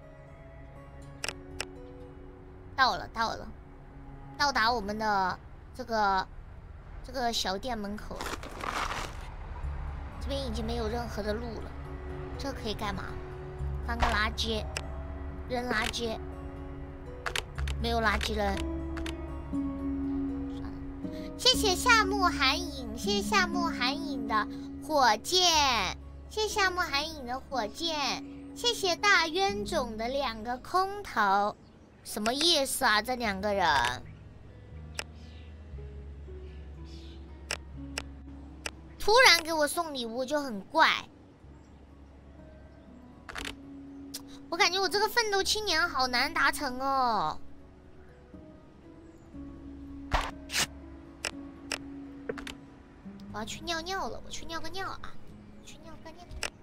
到了到了，到达我们的这个这个小店门口了。这边已经没有任何的路了，这可以干嘛？翻个垃圾，扔垃圾，没有垃圾扔。算了，谢谢夏目寒影，谢谢夏目寒影的火箭，谢谢夏目寒影的火箭，谢谢大冤种的两个空投，什么意思啊？这两个人。突然给我送礼物就很怪，我感觉我这个奋斗青年好难达成哦。我要去尿尿了，我去尿个尿啊，去尿个尿。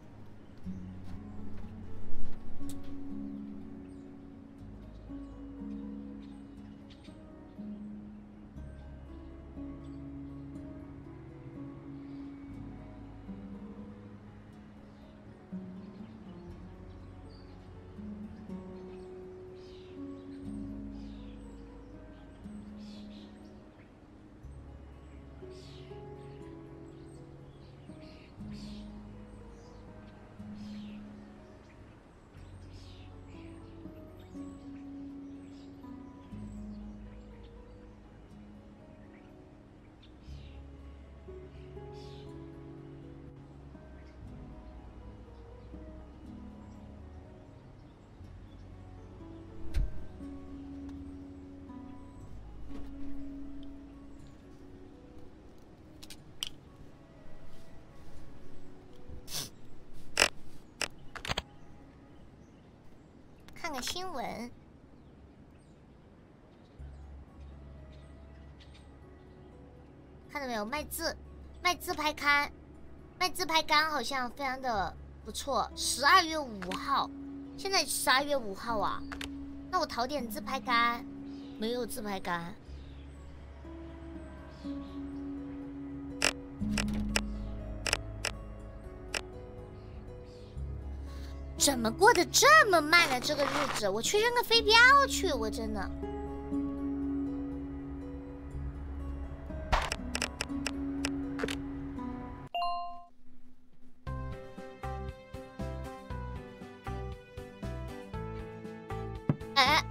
看个新闻，看到没有？卖自卖自拍杆，卖自拍杆好像非常的不错。十二月五号，现在十二月五号啊，那我淘点自拍杆，没有自拍杆。怎么过得这么慢呢？这个日子，我去扔个飞镖去，我真的。哎，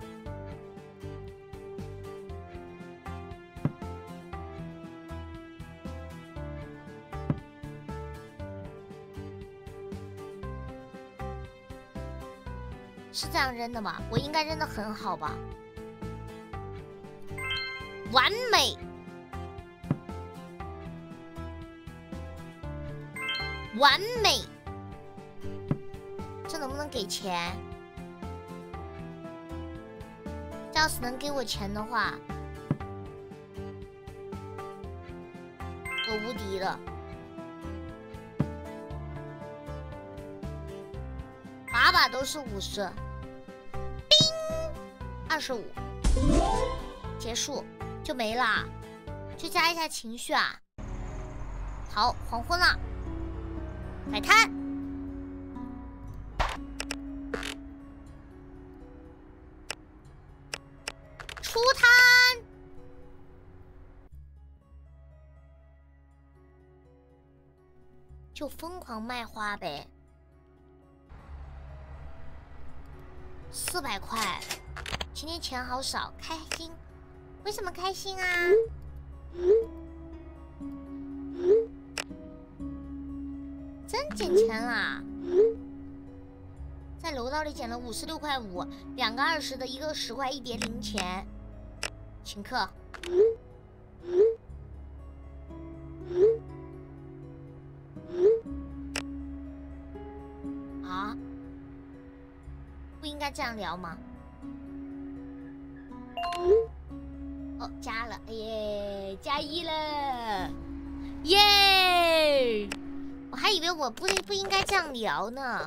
是这样扔的吗？我应该扔的很好吧？完美，完美。这能不能给钱？这要是能给我钱的话，我无敌了。把把都是五十，冰，二十五，结束就没了，就加一下情绪啊。好，黄昏了，摆摊，出摊，就疯狂卖花呗。四百块，今天钱好少，开心。为什么开心啊？真捡钱啦！在楼道里捡了五十六块五，两个二十的，一个十块，一叠零钱。请客。啊？不应该这样聊吗？哦，加了，哎耶，加一了， 耶！我还以为我不不应该这样聊呢，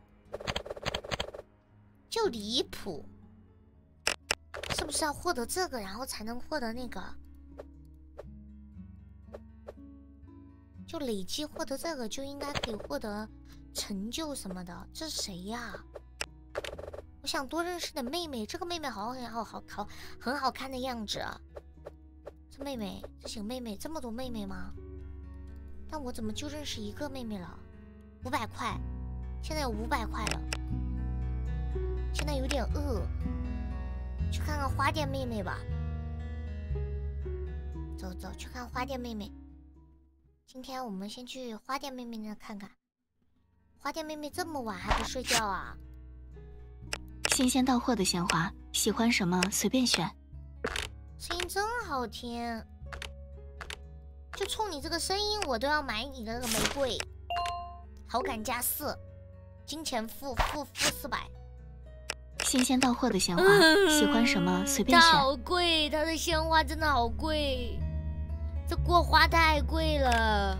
就离谱。是不是要获得这个，然后才能获得那个？就累积获得这个，就应该可以获得成就什么的。这是谁呀？我想多认识点妹妹。这个妹妹好很好好好很好看的样子啊。这妹妹，这几个妹妹，这么多妹妹吗？但我怎么就认识一个妹妹了？五百块，现在有五百块了。现在有点饿，去看看花店妹妹吧。走走，去看花店妹妹。今天我们先去花店妹妹那看看。花店妹妹这么晚还不睡觉啊？ 新鲜到货的鲜花，喜欢什么随便选。 声音真好听，就冲你这个声音，我都要买你的那个玫瑰。好感加四，金钱负负负四百。 新鲜到货的鲜花，嗯、喜欢什么随便选。 好贵，它的鲜花真的好贵，这国花太贵了。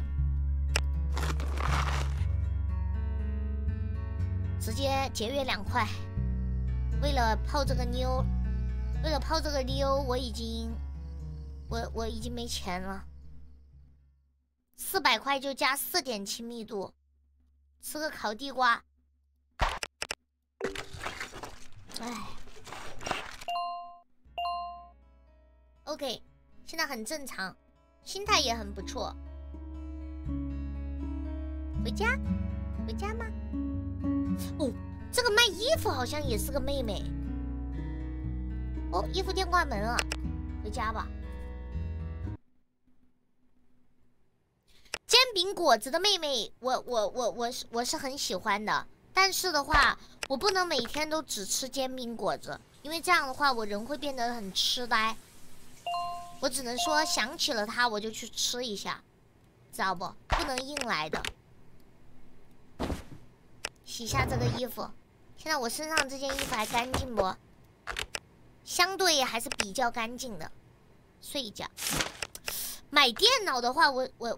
直接节约两块，为了泡这个妞，为了泡这个妞，我已经，我我已经没钱了。四百块就加四点七密度，吃个烤地瓜。哎 ，OK， 现在很正常，心态也很不错。回家，回家吗？哦，这个卖衣服好像也是个妹妹。哦，衣服店关门了，回家吧。煎饼果子的妹妹，我我我我是我是很喜欢的，但是的话，我不能每天都只吃煎饼果子，因为这样的话我人会变得很痴呆。我只能说想起了它我就去吃一下，知道不？不能硬来的。洗一下这个衣服，现在我身上这件衣服还干净不？相对还是比较干净的。睡一觉。买电脑的话，我我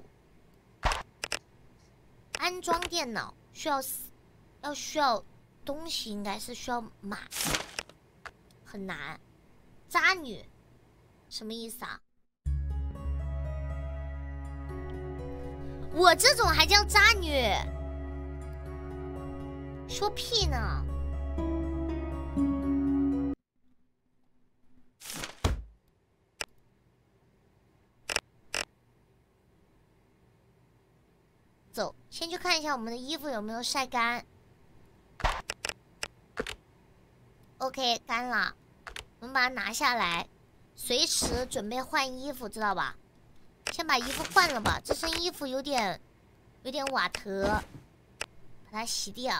安装电脑需要要需要东西，应该是需要买，很难。渣女什么意思啊？我这种还叫渣女？说屁呢！走，先去看一下我们的衣服有没有晒干。OK， 干了，我们把它拿下来，随时准备换衣服，知道吧？先把衣服换了吧，这身衣服有点有点瓦特，把它洗掉。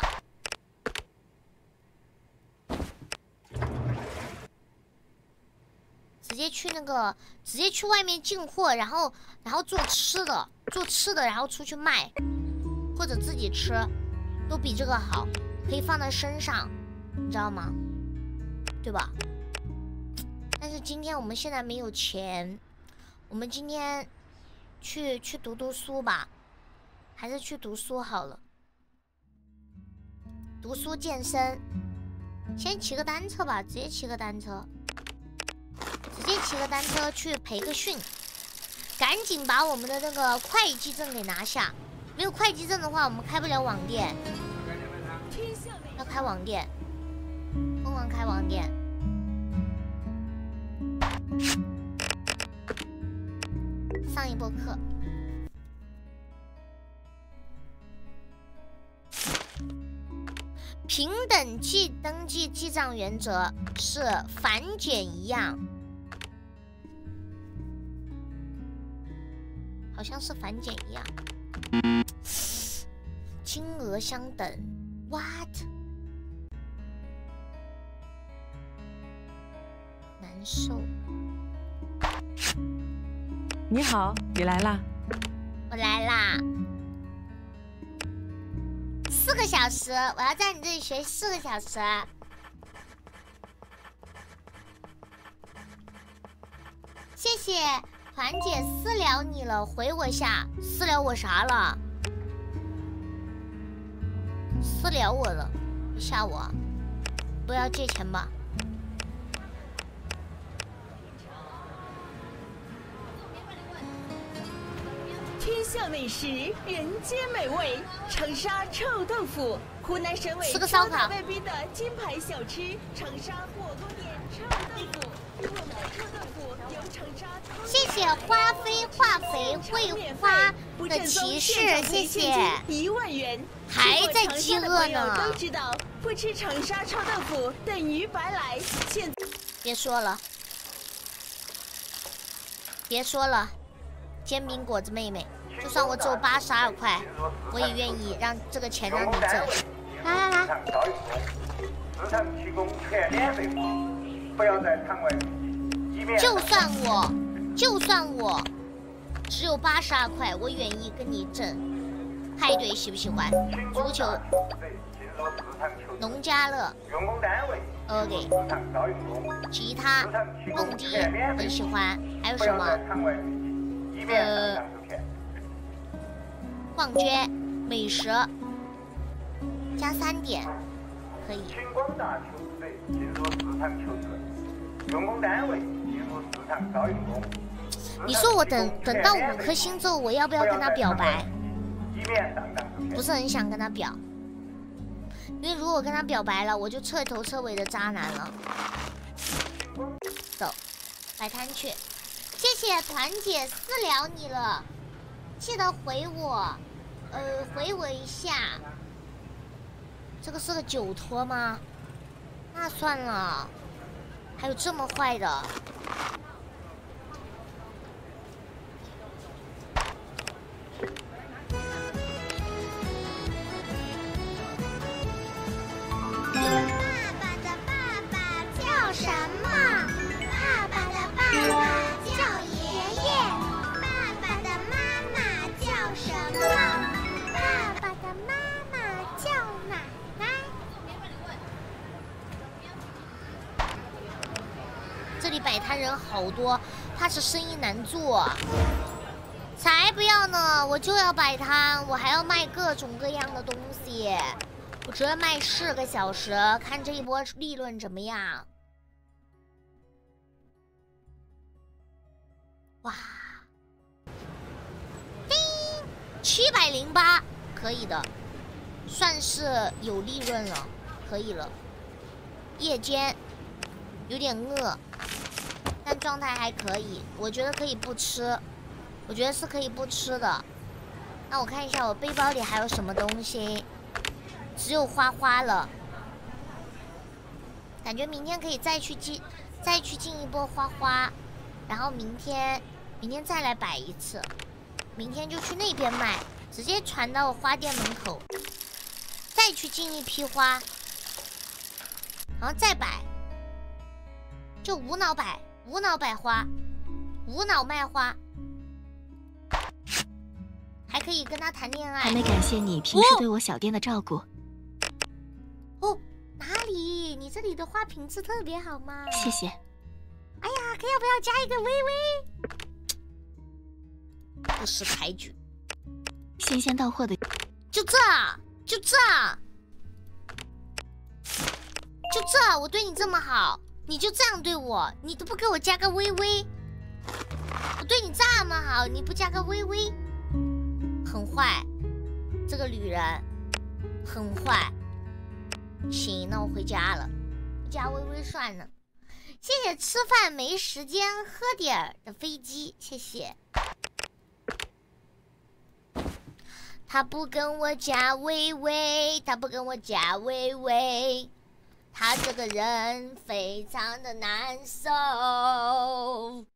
直接去那个，直接去外面进货，然后然后做吃的，做吃的，然后出去卖，或者自己吃，都比这个好，可以放在身上，你知道吗？对吧？但是今天我们现在没有钱，我们今天去去读读书吧，还是去读书好了。读书健身，先骑个单车吧，直接骑个单车。直接骑个单车去培个训，赶紧把我们的那个会计证给拿下。没有会计证的话，我们开不了网店。要开网店，疯狂开网店。上一波课。平等记登记记账原则是繁简一样。好像是繁简一样，金额相等 ，what？ 难受。 你好，你来啦！ 我来啦！四个小时，我要在你这里学四个小时。谢谢团姐私聊你了，回我下。私聊我啥了？私聊我了，吓我！不要借钱吧。 天下美食，人间美味，长沙臭豆腐，湖南省委超大外宾的金牌小吃，长沙火锅店臭豆腐。我们的臭豆腐由长沙。 谢谢花飞化肥会花的骑士，谢谢。 一万元。 还在饥饿呢。 都知道，不吃长沙臭豆腐等于白来。现别说了，别说了。 煎饼果子妹妹，就算我只有八十二块，我也愿意让这个钱让你挣。来来来， 市场提供全免费服务，不要在场外以免。 就算我，就算我只有八十二块，我愿意跟你挣。派对喜不喜欢？足球、农家乐、OK、吉他、蹦迪很喜欢，还有什么？ 呃，逛街、美食加三点，可以。 请广大求职者进入市场求职，用工单位进入市场招用工。 你说我等等到五颗星之后，我要不要跟他表白？不是很想跟他表，因为如果跟他表白了，我就彻头彻尾的渣男了。走，摆摊去。 谢谢团姐私聊你了，记得回我，呃，回我一下。这个是个酒托吗？那算了，还有这么坏的。爸爸的爸爸叫什么？爸爸的爸爸。 这里摆摊人好多，怕是生意难做。才不要呢！我就要摆摊，我还要卖各种各样的东西。我只会卖四个小时，看这一波利润怎么样？哇！叮，七百零八，可以的，算是有利润了，可以了。夜间有点饿。 但状态还可以，我觉得可以不吃，我觉得是可以不吃的。那我看一下我背包里还有什么东西，只有花花了。感觉明天可以再去进，再去进一波花花，然后明天，明天再来摆一次，明天就去那边卖，直接传到花店门口，再去进一批花，然后再摆，就无脑摆。 无脑摆花，无脑卖花，还可以跟他谈恋爱。 还没感谢你平时对我小店的照顾。 哦，哪里？你这里的花品质特别好嘛。 谢谢。 哎呀，可要不要加一个微微？不识抬举。 新鲜到货的。 就这，就这，就这，我对你这么好。 你就这样对我，你都不给我加个微微，我对你这么好，你不加个微微，很坏，这个女人很坏。行，那我回家了，不加微微算了。谢谢吃饭没时间喝点儿的飞机，谢谢。他不跟我加微微，他不跟我加微微。 他这个人非常的难受。